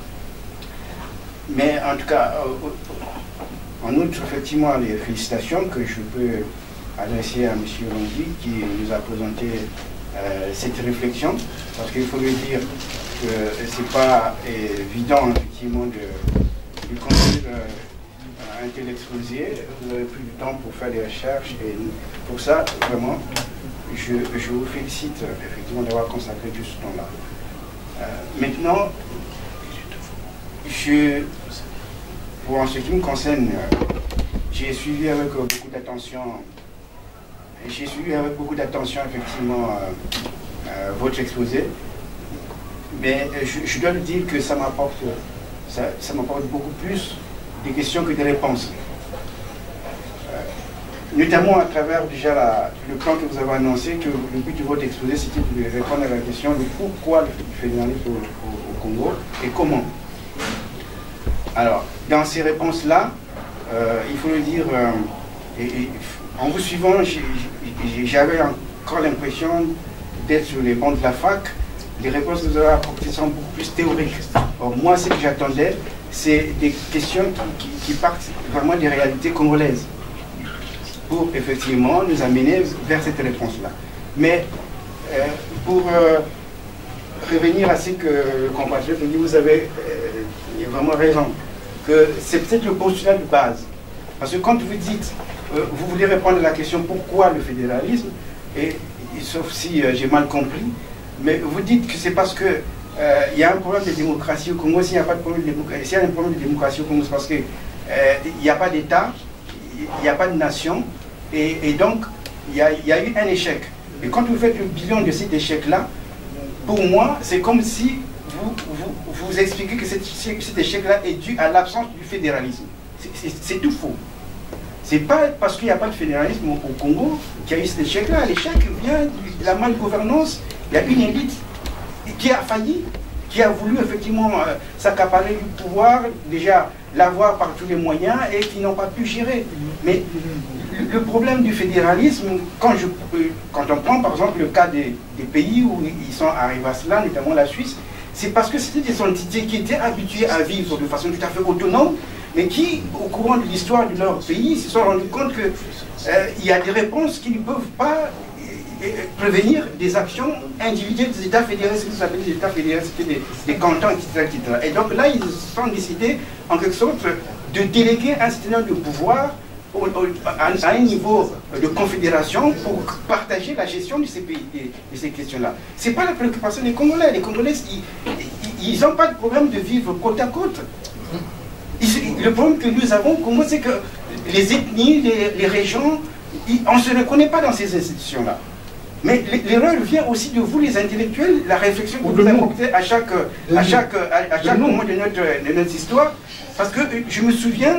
Mais en tout cas, en outre, effectivement, les félicitations que je peux adresser à M. Londi qui nous a présenté cette réflexion, parce qu'il faut lui dire que ce n'est pas évident, effectivement, de construire un tel exposé. Vous avez pris du temps pour faire des recherches, et pour ça, vraiment, je vous félicite effectivement d'avoir consacré tout ce temps-là. Maintenant, pour en ce qui me concerne, j'ai suivi avec beaucoup d'attention, effectivement votre exposé, mais je dois le dire que ça m'apporte beaucoup plus des questions que des réponses. Notamment à travers déjà le plan que vous avez annoncé, que le but de votre exposé c'était de répondre à la question de pourquoi le fédéralisme au Congo et comment. Alors, dans ces réponses-là, il faut le dire, en vous suivant, j'avais encore l'impression d'être sur les bancs de la fac. Les réponses que vous avez apportées sont beaucoup plus théoriques. Or, moi, ce que j'attendais, c'est des questions qui partent vraiment des réalités congolaises, pour effectivement nous amener vers cette réponse-là. Mais pour revenir à ce que le compatriote dit, vous avez vraiment raison, que c'est peut-être le postulat de base. Parce que quand vous dites, vous voulez répondre à la question pourquoi le fédéralisme, et sauf si j'ai mal compris, mais vous dites que c'est parce que il y a un problème de démocratie au Congo. S'il n'y a pas de problème de démocratie, s'il y a un problème de démocratie au Congo, c'est parce qu'il n'y a pas d'État, il n'y a pas de nation, et donc il y a eu un échec. Et quand vous faites le bilan de cet échec-là, pour moi, c'est comme si vous expliquez que cet échec-là est dû à l'absence du fédéralisme. C'est tout faux. C'est pas parce qu'il n'y a pas de fédéralisme au Congo qu'il y a eu cet échec-là. L'échec vient de la malgouvernance. Il y a une élite qui a failli, qui a voulu effectivement s'accaparer du pouvoir. Déjà, l'avoir par tous les moyens et qui n'ont pas pu gérer. Mais le problème du fédéralisme, quand on prend par exemple le cas des pays où ils sont arrivés à cela, notamment la Suisse, c'est parce que c'était des entités qui étaient habituées à vivre de façon tout à fait autonome, mais qui, au courant de l'histoire de leur pays, se sont rendus compte qu'il y a des réponses qui ne peuvent pas prévenir des actions individuelles des États fédérés, ce que vous appelez des États fédérés, c'était des cantons, etc., etc. Et donc là, ils se sont décidés, en quelque sorte, de déléguer un certain nombre de pouvoirs à un niveau de confédération pour partager la gestion de ces pays, de ces questions-là. Ce n'est pas la préoccupation des Congolais. Les Congolais, ils n'ont pas de problème de vivre côte à côte. Le problème que nous avons au Congo, c'est que les ethnies, les régions, on ne se reconnaît pas dans ces institutions-là. Mais l'erreur vient aussi de vous, les intellectuels, la réflexion que vous apportez à chaque moment de notre histoire. Parce que je me souviens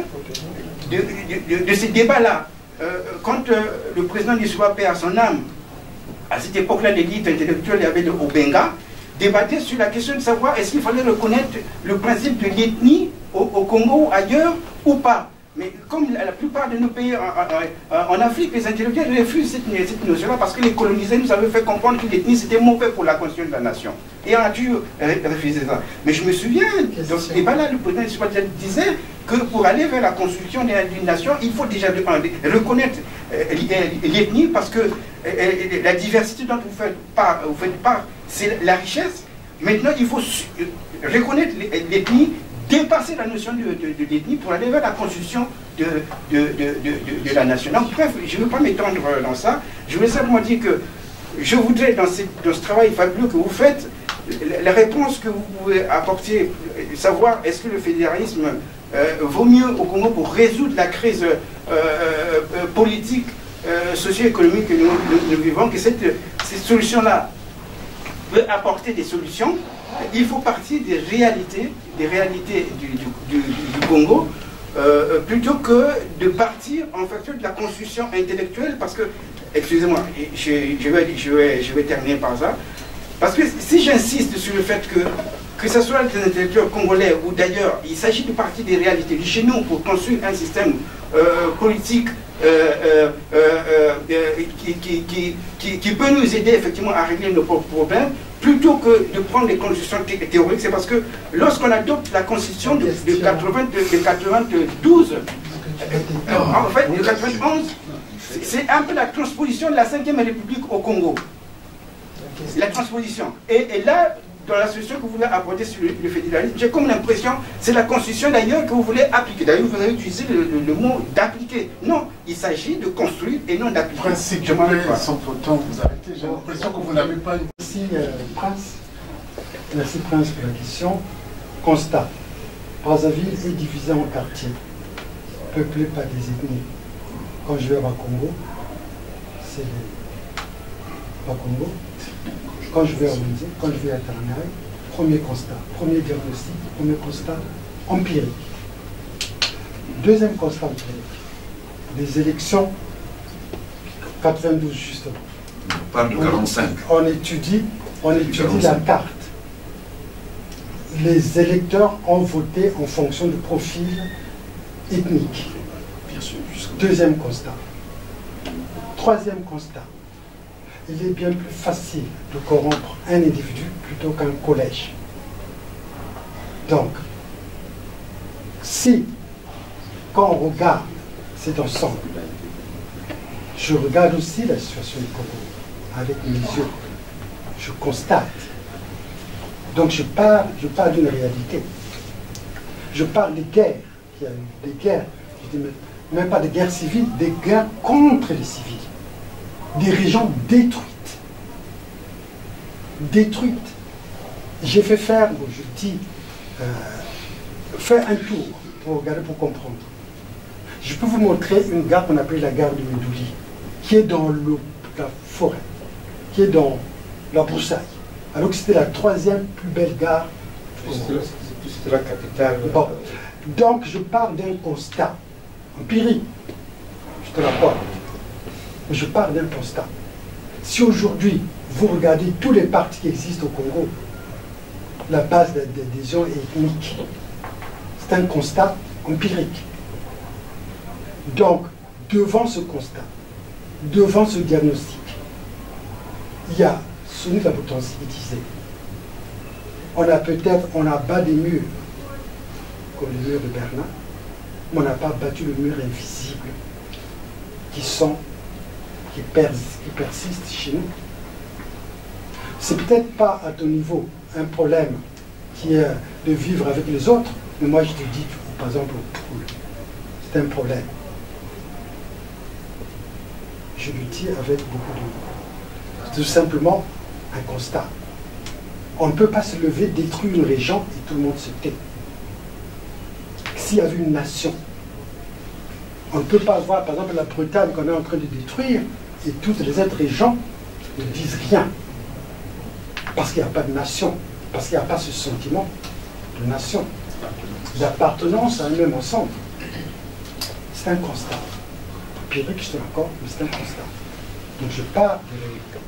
de ces débats-là. Quand le président du SWAP à son âme, à cette époque-là, l'élite intellectuelle, il y avait le Obenga, débattait sur la question de savoir est-ce qu'il fallait reconnaître le principe de l'ethnie au Congo ou ailleurs ou pas. Mais comme la plupart de nos pays en Afrique, les intellectuels refusent cette notion-là parce que les colonisés nous avaient fait comprendre que l'ethnie c'était mauvais pour la construction de la nation. Et on a dû refuser ça. Mais je me souviens, dans ce débat-là, le président disait que pour aller vers la construction d'une nation, il faut déjà reconnaître l'ethnie parce que la diversité dont vous faites part, c'est la richesse. Maintenant, il faut reconnaître l'ethnie, dépasser la notion de l'ethnie pour aller vers la construction de la nation. Donc, bref, je ne veux pas m'étendre dans ça. Je veux simplement dire que je voudrais, dans ce travail fabuleux que vous faites, la réponse que vous pouvez apporter, savoir est-ce que le fédéralisme vaut mieux au Congo pour résoudre la crise politique, socio-économique que nous vivons, que cette solution-là peut apporter des solutions. Il faut partir des réalités du Congo, plutôt que de partir en fait de la construction intellectuelle, parce que, excusez-moi, je vais terminer par ça, parce que si j'insiste sur le fait que ce soit des intellectuels congolais ou d'ailleurs, il s'agit de partir des réalités de chez nous pour construire un système politique qui peut nous aider effectivement à régler nos propres problèmes, plutôt que de prendre des constitutions théoriques. C'est parce que lorsqu'on adopte la constitution de 92, en fait, de 91, c'est un peu la transposition de la 5e République au Congo. La transposition. Et là, dans la solution que vous voulez apporter sur le fédéralisme, j'ai comme l'impression, c'est la constitution d'ailleurs que vous voulez appliquer. D'ailleurs, vous avez utilisé le mot d'appliquer. Non, il s'agit de construire et non d'appliquer. Prince, je m'arrête sans pourtant vous arrêter. J'ai l'impression que vous n'avez pas une... Merci Prince. Merci Prince pour la question. Constat. Brazzaville est divisée en quartiers, peuplés par des ethnies. Quand je vais à Bakongo, c'est les Bakongo. Quand je vais à Wenze, quand je vais à Tarangaï, premier constat, premier diagnostic, premier constat empirique. Deuxième constat empirique, les élections 92 justement. On parle de 45. On étudie la carte. Les électeurs ont voté en fonction du profil ethnique. Bien sûr. Deuxième constat. Troisième constat. Il est bien plus facile de corrompre un individu plutôt qu'un collège. Donc, si, quand on regarde cet ensemble, je regarde aussi la situation du Congo avec mes yeux, je constate. Donc je parle d'une réalité. Je parle des guerres. Il y a eu des guerres, je dis même pas des guerres civiles, des guerres contre les civils. Des régions détruites. Détruites. J'ai fait faire, je dis, faire un tour pour regarder, pour comprendre. Je peux vous montrer une gare qu'on appelle la gare de Medouli, qui est dans la forêt, qui est dans la broussaille. Alors que c'était la troisième plus belle gare. C'était la capitale. Bon. Donc je parle d'un constat empirique. Je te rapporte. Je parle d'un constat. Si aujourd'hui, vous regardez tous les partis qui existent au Congo, la base d'adhésion est ethnique. C'est un constat empirique. Donc, devant ce constat, devant ce diagnostic, il y a celui de la potentialisée. On a bas des murs, comme le mur de Berlin, mais on n'a pas battu le mur invisible qui persiste chez nous. C'est peut-être pas à ton niveau un problème qui est de vivre avec les autres, mais moi je te dis, par exemple, au poule, c'est un problème. Je le dis avec beaucoup de... C'est tout simplement un constat. On ne peut pas se lever, détruire une région et tout le monde se tait. S'il y avait une nation, on ne peut pas voir, par exemple, la Bretagne qu'on est en train de détruire et toutes les autres régions ne disent rien. Parce qu'il n'y a pas de nation, parce qu'il n'y a pas ce sentiment de nation, d'appartenance à un même ensemble. C'est un constat. Empirique, je suis d'accord, mais c'est un constat. Donc je pars de réalité.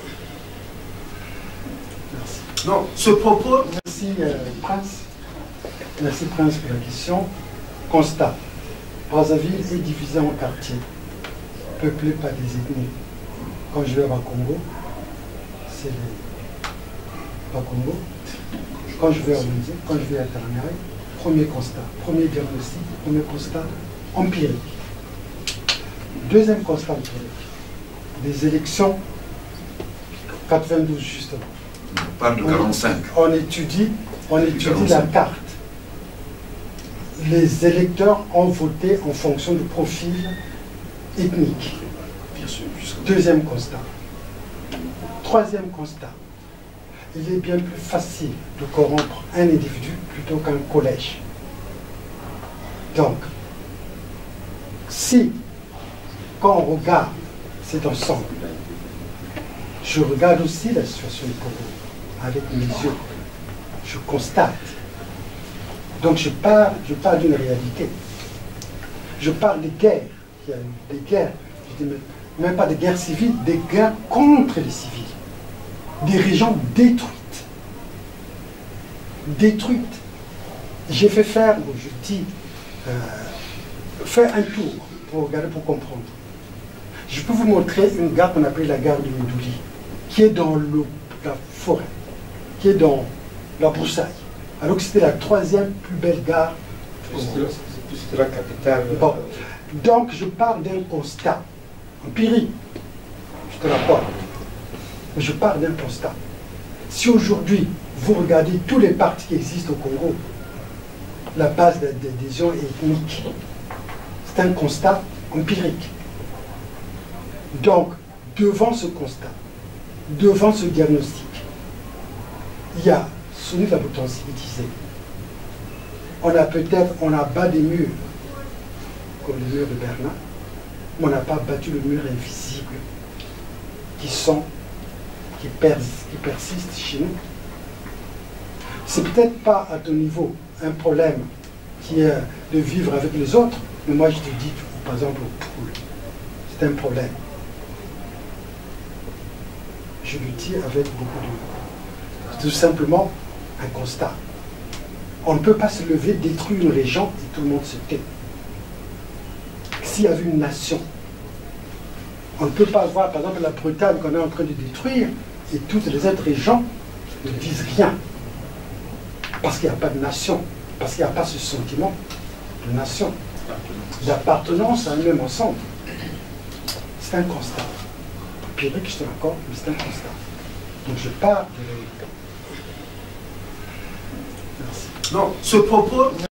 Merci. Non, ce propos... Merci Prince. Merci Prince pour la question. Constat. Brazzaville est divisée en quartiers, peuplé par des ethnies. Quand je vais à Congo, c'est les Bakongo. Quand je vais à Ounzi, quand je vais à Tarniaï, premier constat, premier diagnostic, premier constat empirique. Deuxième constat empirique, des élections 92 justement. On parle de 45. On étudie la carte. Les électeurs ont voté en fonction du profil ethnique. Bien sûr. Deuxième constat. Troisième constat. Il est bien plus facile de corrompre un individu plutôt qu'un collège. Donc, si, quand on regarde cet ensemble, je regarde aussi la situation du Congo avec mes yeux, je constate. Donc je parle d'une réalité. Je parle des guerres. Il y a eu des guerres, je dis même pas des guerres civiles, des guerres contre les civils. Des régions détruites. Détruites. J'ai fait faire, je dis, faire un tour pour regarder, pour comprendre. Je peux vous montrer une gare qu'on appelle la gare de Ndouli, qui est dans la forêt, qui est dans la broussaille. Alors que c'était la troisième plus belle gare. C'était la capitale. Bon. Donc je parle d'un constat empirique. Je te l'accorde. Je parle d'un constat. Si aujourd'hui, vous regardez tous les partis qui existent au Congo, la base d'adhésion est ethnique. C'est un constat empirique. Donc, devant ce constat, devant ce diagnostic, il y a celui de la potentialisée. On a bas des murs, comme le mur de Berlin, mais on n'a pas battu le mur invisible qui persiste chez nous. C'est peut-être pas à ton niveau un problème qui est de vivre avec les autres, mais moi je te dis, par exemple, au poule, c'est un problème. Je le dis avec beaucoup de... C'est tout simplement un constat. On ne peut pas se lever, détruire une région et tout le monde se tait. S'il y avait une nation, on ne peut pas voir, par exemple, la Bretagne qu'on est en train de détruire et toutes les autres régions ne disent rien. Parce qu'il n'y a pas de nation, parce qu'il n'y a pas ce sentiment de nation, d'appartenance à un même ensemble. C'est un constat. Empirique, je te l'accorde, mais c'est un constat. Donc je pars de réalité. Merci. Non, ce propos